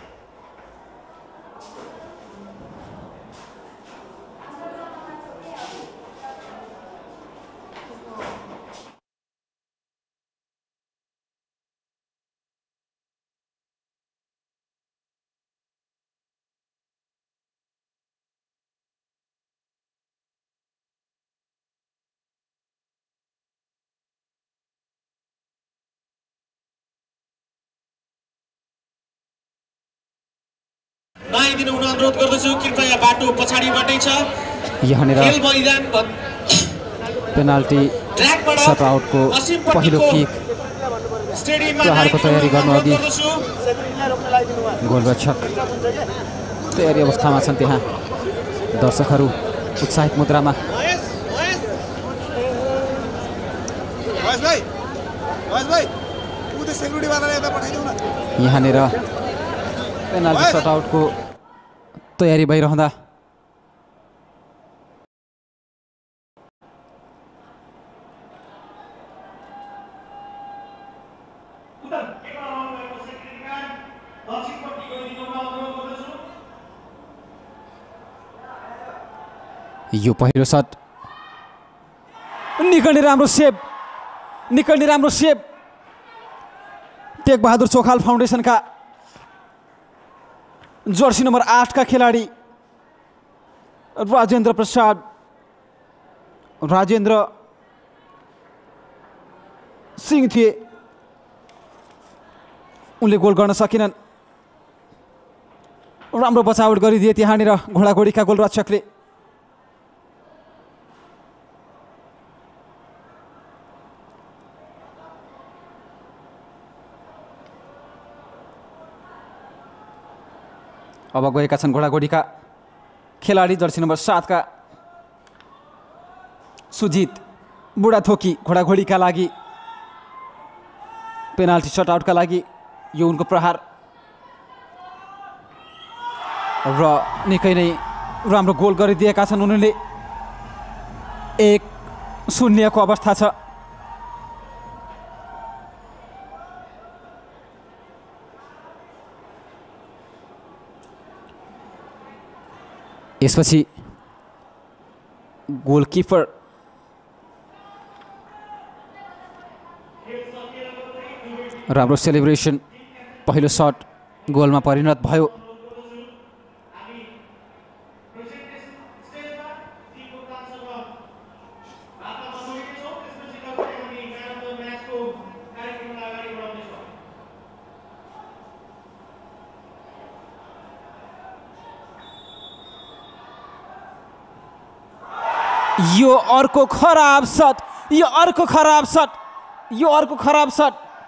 नआइदिनु हुन अनुरोध गर्दछु। कृपया बाटो पछाडिबाटै छ। यहाँनिर खेल मैदान पेनाल्टी सटआउटको पहिलो किक प्रहारको तयारी गर्नु अघि गोलरक्षक तयारी अवस्थामा छन्। त्यहाँ दर्शकहरू उत्साहित मुद्रामा। यहाँनिर पेनाल्टी सटआउटको तयारी भइरहँदा यो पहिलो शट निकै नै राम्रो सेभ निकै नै राम्रो सेभ टेक बहादुर चोखाल फाउन्डेसनका जर्सी नम्बर आठ का खिलाडी राजेन्द्र प्रसाद राजेन्द्र सिंह थिए। उनले गोल गर्न सकेनन्। राम्रो बचावट गरिदिए त्यहाँनिर घोडाघोडीका गोलरक्षकले। अब गएका छन् घोडाघोडीका खेलाडी जर्सी नम्बर सातका सुजित बुढाथोकी घोडाघोडीका लागि पेनाल्टी सटआउटका लागि यो उनको प्रहार र निकै नै राम्रो गोल गरिदिएका छन् उनीहरूले। एक शून्यको अवस्था छ। यसपछि गोलकिपर राम्रो सेलिब्रेसन, पहिलो सट गोलमा परिणत भयो। यो अर्को खराब सट, यो अर्को खराब सट, यो अर्को खराब सट।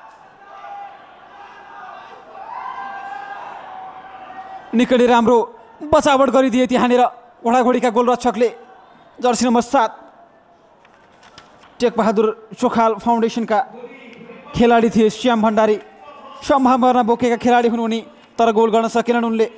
निकै नै राम्रो बचावट गरिदिए त्यहाँनिर घोडाघोडीका गोलरक्षकले। जर्सी नम्बर सात टेकबहादुर चोखाल फाउन्डेसनका खेलाडी थिए श्याम भण्डारी। सम्भावना बोकेका खेलाडी हुन् उनी, तर गोल गर्न सकेनन् उनले।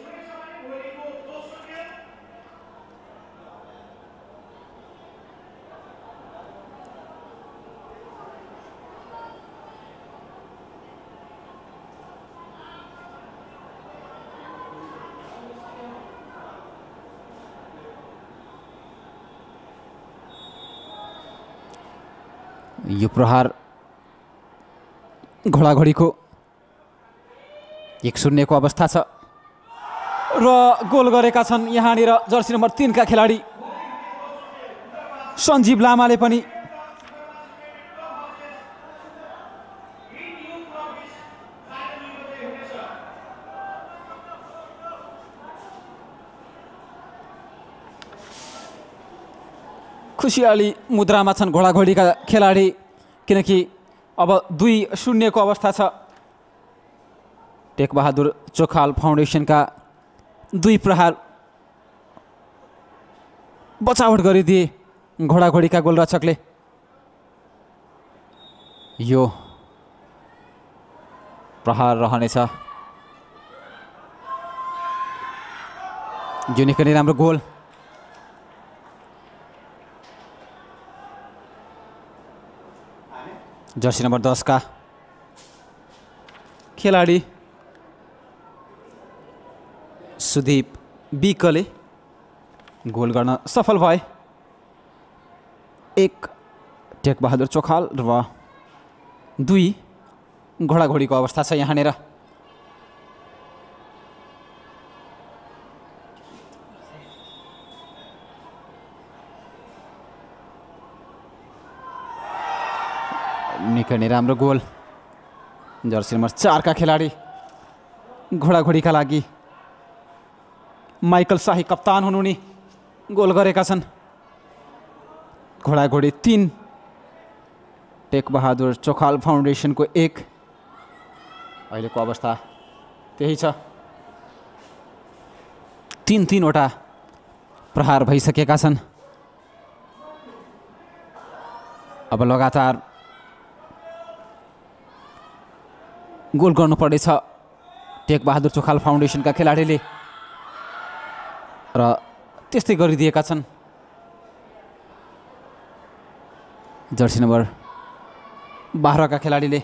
यो प्रहार घोडाघोडीको एक शून्यको अवस्था छ र गोल गरेका छन् यहाँनिर जर्सी नम्बर तीनका खेलाडी सञ्जीव लामाले पनि। खुसियाली मुद्रामा छन् घोडाघोडीका खेलाडी, किनकि अब दुई शून्यको अवस्था छ। टेकबहादुर चोखाल फाउन्डेसनका दुई प्रहार बचावट गरिदिए घोडाघोडीका गोलरक्षकले। यो प्रहार रहनेछ। यो निकै नै राम्रो गोल। जर्सी नम्बर दस का खेलाडी सुदीप बिकले गोल गर्न सफल भए। एक टेकबहादुर चोखाल र दुई घोडाघोडीको अवस्था छ यहाँनिर। निकै नै राम्रो गोल। जर्सी नम्बर चारका खेलाडी घोडाघोडीका लागि माइकल शाही कप्तान हुन् उनी, गोल गरेका छन्। घोडाघोडी तीन टेकबहादुर चोखाल फाउन्डेसनको एक। अहिलेको अवस्था त्यही छ। तीन तीनवटा प्रहार भइसकेका छन्। अब लगातार गोल गर्नुपर्नेछ टेकबहादुर चोखाल फाउन्डेसनका खेलाडीले र त्यस्तै गरिदिएका छन्। जर्सी नम्बर बाह्रका खेलाडीले।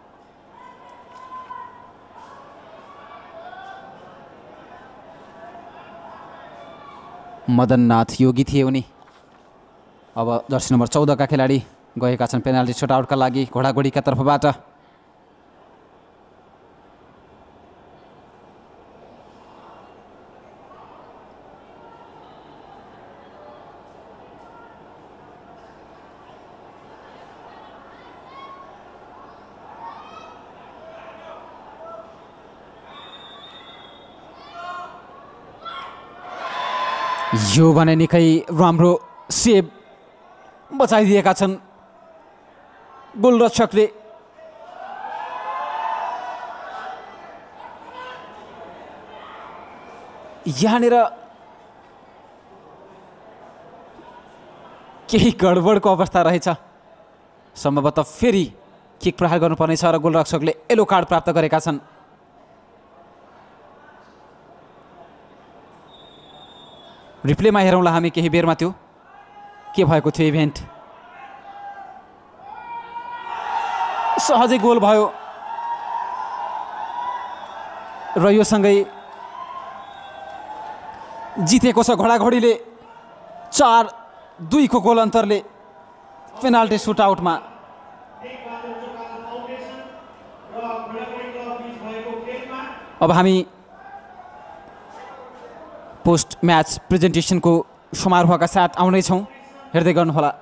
मदननाथ योगी थिए उनी। अब जर्सी नम्बर चौधका खेलाडी गएका छन् पेनाल्टी सटआउटका लागि घोडाघोडीका तर्फबाट। यो भने निकै राम्रो सेभ बचाइदिएका छन् गोलरक्षकले। यहाँनिर केही गडबडको अवस्था रहेछ। सम्भवतः फेरि किक प्रहार गर्नुपर्नेछ र गोलरक्षकले येलो कार्ड प्राप्त गरेका छन्। रिप्लेमा हेरौँला हामी केही बेरमा त्यो के भएको थियो इभेन्ट। सहजै गोल भयो र यो सँगै जितेको छ घोडाघोडीले चार दुईको गोल अन्तरले पेनाल्टी सुटआउटमा। अब हामी पोस्ट म्याच प्रेजेन्टेसनको समारोहका साथ आउनेछौँ, हेर्दै गर्नुहोला।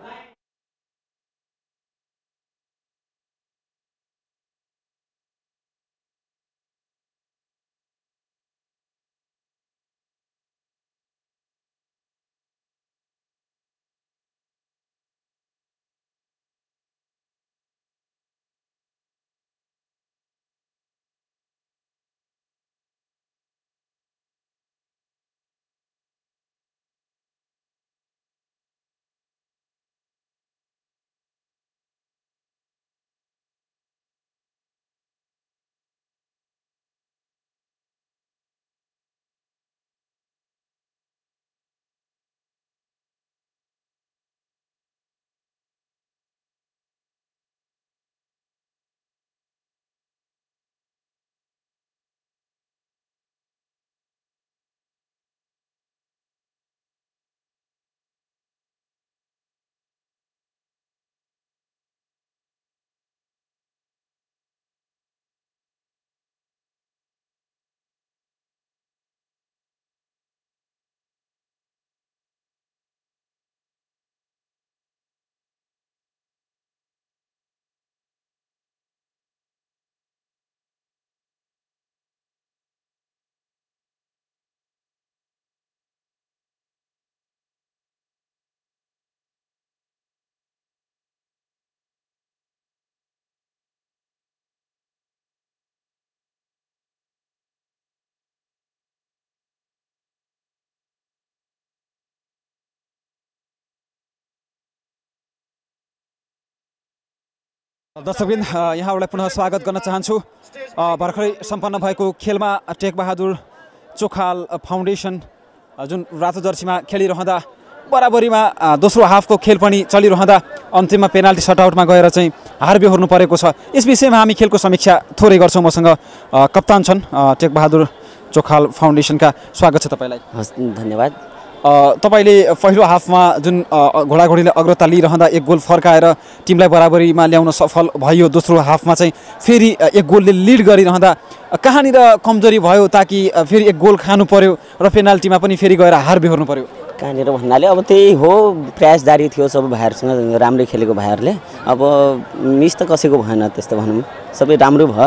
दर्शकवृन्द, यहाँहरूलाई पुनः स्वागत गर्न चाहन्छु। भर्खरै सम्पन्न भएको खेलमा टेकबहादुर चोखाल फाउन्डेसन जुन रातो जर्सीमा खेलिरहँदा बराबरीमा दोस्रो हाफको खेल पनि चलिरहँदा अन्तिममा पेनाल्टी सटआउटमा गएर चाहिँ हार बेहोर्नु परेको छ। यस विषयमा हामी खेलको समीक्षा थोरै गर्छौँ। मसँग कप्तान छन् टेकबहादुर चोखाल फाउन्डेसनका। स्वागत छ तपाईँलाई। हस्, धन्यवाद। तपाईँले पहिलो हाफमा जुन घोडाघोडीले अग्रता लिइरहँदा एक गोल फर्काएर टिमलाई बराबरीमा ल्याउन सफल भयो। दोस्रो हाफमा चाहिँ फेरि एक गोलले लिड गरिरहँदा कहाँनिर कमजोरी भयो ताकि फेरि एक गोल खानु पर्यो र पेनाल्टीमा पनि फेरि गएर हार बेहोर्नु पर्यो? कहाँनिर भन्नाले अब त्यही हो, प्रयास जारी थियो सब भाइहरूसँग, राम्रै खेलेको भाइहरूले। अब मिस त कसैको भएन, त्यस्तो भनौँ सबै राम्रो भयो,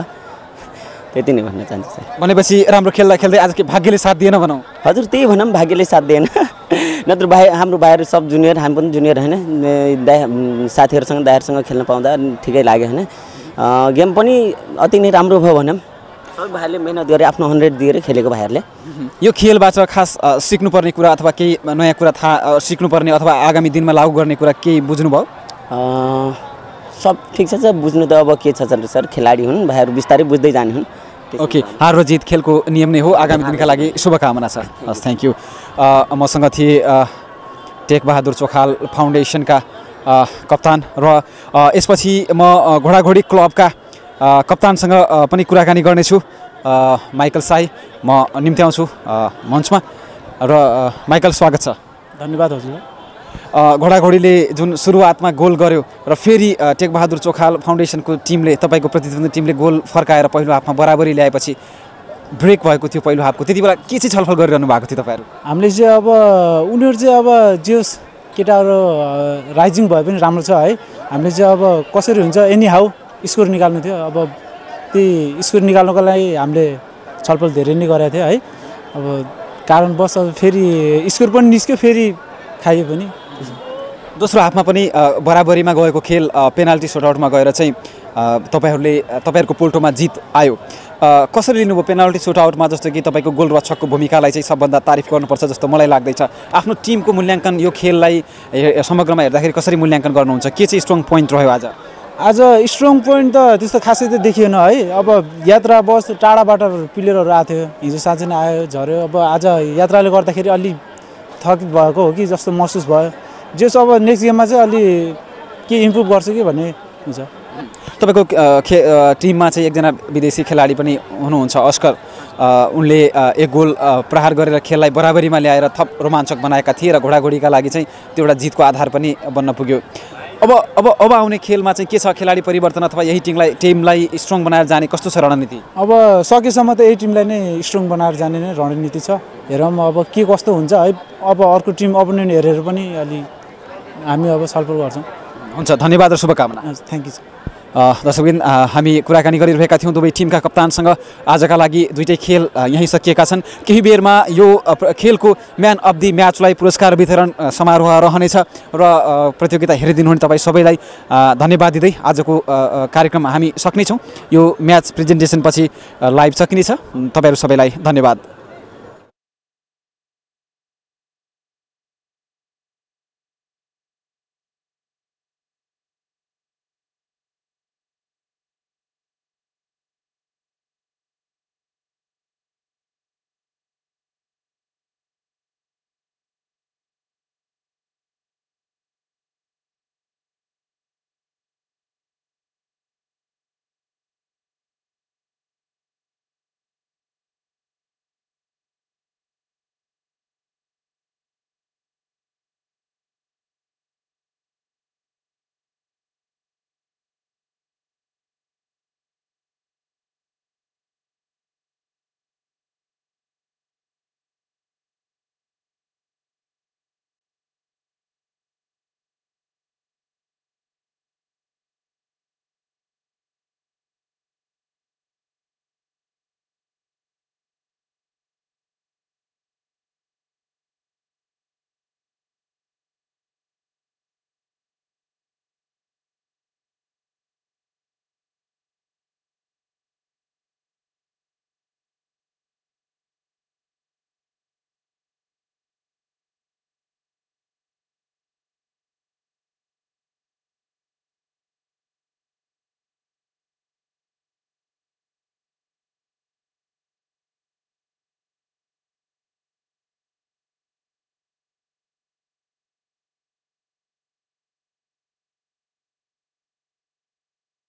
त्यति नै भन्न चाहन्छु सर। भनेपछि राम्रो खेल्दा खेल्दै आज के भाग्यले साथ दिएन भनौँ? हजुर, त्यही भनौँ, भाग्यले साथ दिएन। नत्र भाइ हाम्रो भाइहरू सब जुनियर, हामी पनि जुनियर होइन, दाइ साथीहरूसँग दाइहरूसँग खेल्न पाउँदा ठिकै लाग्यो होइन। गेम पनि अति नै राम्रो भयो भनौँ, सबै भाइहरूले मेहनत गरेर आफ्नो हन्ड्रेड दिएर खेलेको भाइहरूले। यो खेलबाट खास सिक्नुपर्ने कुरा अथवा केही नयाँ कुरा थाहा सिक्नुपर्ने अथवा आगामी दिनमा लागू गर्ने कुरा केही बुझ्नुभयो? सब ठिक छ सर, बुझ्नु त अब के छ सर, खेलाडी हुन्, भाइहरू बिस्तारै बुझ्दै जाने हुन्। ओके, हार र जित खेलको नियम नै हो। आगामी दिनका लागि शुभकामना छ। हस्, थ्याङ्क यू। मसँग थिए टेकबहादुर चोखाल फाउन्डेसनका कप्तान र यसपछि म घोडाघोडी क्लबका कप्तानसँग पनि कुराकानी गर्नेछु। माइकल साई म निम्त्याउँछु मञ्चमा। र माइकल, स्वागत छ। धन्यवाद हजुर। घोडाघोडीले जुन सुरुवातमा गोल गर्यो र फेरि टेकबहादुर चोखाल फाउन्डेसनको टिमले, तपाईँको प्रतिद्वन्दी टिमले गोल फर्काएर पहिलो हाफमा बराबरी ल्याएपछि ब्रेक भएको थियो पहिलो हाफको, त्यति बेला के चाहिँ छलफल गरिरहनु भएको थियो तपाईँहरू? हामीले चाहिँ अब उनीहरू चाहिँ अब जे होस् केटाहरू राइजिङ भए पनि राम्रो छ है। हामीले चाहिँ अब कसरी हुन्छ एनी हाउ स्कोर निकाल्नु थियो। अब त्यही स्कोर निकाल्नको लागि हामीले छलफल धेरै नै गरेको थियो है। अब कारणवश अब फेरि स्कोर पनि निस्क्यो, फेरि खाइयो पनि। दोस्रो हाफमा पनि बराबरीमा गएको खेल पेनाल्टी सटआउटमा गएर चाहिँ तपाईँहरूले तपाईँहरूको पोल्टोमा जित आयो। कसरी लिनुभयो पेनाल्टी सुटआउटमा, जस्तो कि तपाईँको गोलरक्षकको भूमिकालाई चाहिँ सबभन्दा तारिफ गर्नुपर्छ जस्तो मलाई लाग्दैछ। आफ्नो टिमको मूल्याङ्कन यो खेललाई समग्रमा हेर्दाखेरि कसरी मूल्याङ्कन गर्नुहुन्छ? के चाहिँ स्ट्रङ पोइन्ट रह्यो आज? आज स्ट्रङ पोइन्ट त त्यस्तो खासै त देखिएन है। अब यात्रा बस टाढाबाट प्लेयरहरू आएको थियो, हिजो साँच्चै नै आयो झऱ्यो। अब आज यात्राले गर्दाखेरि अलि थकित भएको हो कि जस्तो महसुस भयो। जस अब नेक्स्ट गेममा चाहिँ अलि के इम्प्रुभ गर्छ कि भन्ने हुन्छ। तपाईँको खे टिममा चाहिँ एकजना विदेशी खेलाडी पनि हुनुहुन्छ, अस्कर। उनले एक गोल प्रहार गरेर खेललाई बराबरीमा ल्याएर थप रोमाञ्चक बनाएका थिए र घोडाघोडीका लागि चाहिँ त्यो एउटा जितको आधार पनि बन्न पुग्यो। अब अब अब आउने खेलमा चाहिँ के छ? खेलाडी परिवर्तन अथवा यही टिमलाई टिमलाई स्ट्रङ बनाएर जाने कस्तो छ रणनीति? अब सकेसम्म त यही टिमलाई नै स्ट्रङ बनाएर जाने नै रणनीति छ। हेरौँ अब के कस्तो हुन्छ है। अब अर्को टिम अपोनेन्ट हेरेर पनि अलि हामी अब छलफल गर्छौँ। हुन्छ, धन्यवाद र शुभकामना। Thank you. दर्शकबिन, हामी कुराकानी गरिरहेका थियौँ दुवै टिमका कप्तानसँग। आजका लागि दुईटै खेल यहीँ सकिएका छन्। केही बेरमा यो खेलको म्यान अफ दि म्याचलाई पुरस्कार वितरण समारोह रहनेछ र प्रतियोगिता हेरिदिनुहुने तपाईँ सबैलाई धन्यवाद दिँदै आजको कार्यक्रम हामी सक्नेछौँ। यो म्याच प्रेजेन्टेसनपछि लाइभ सकिनेछ। तपाईँहरू सबैलाई धन्यवाद।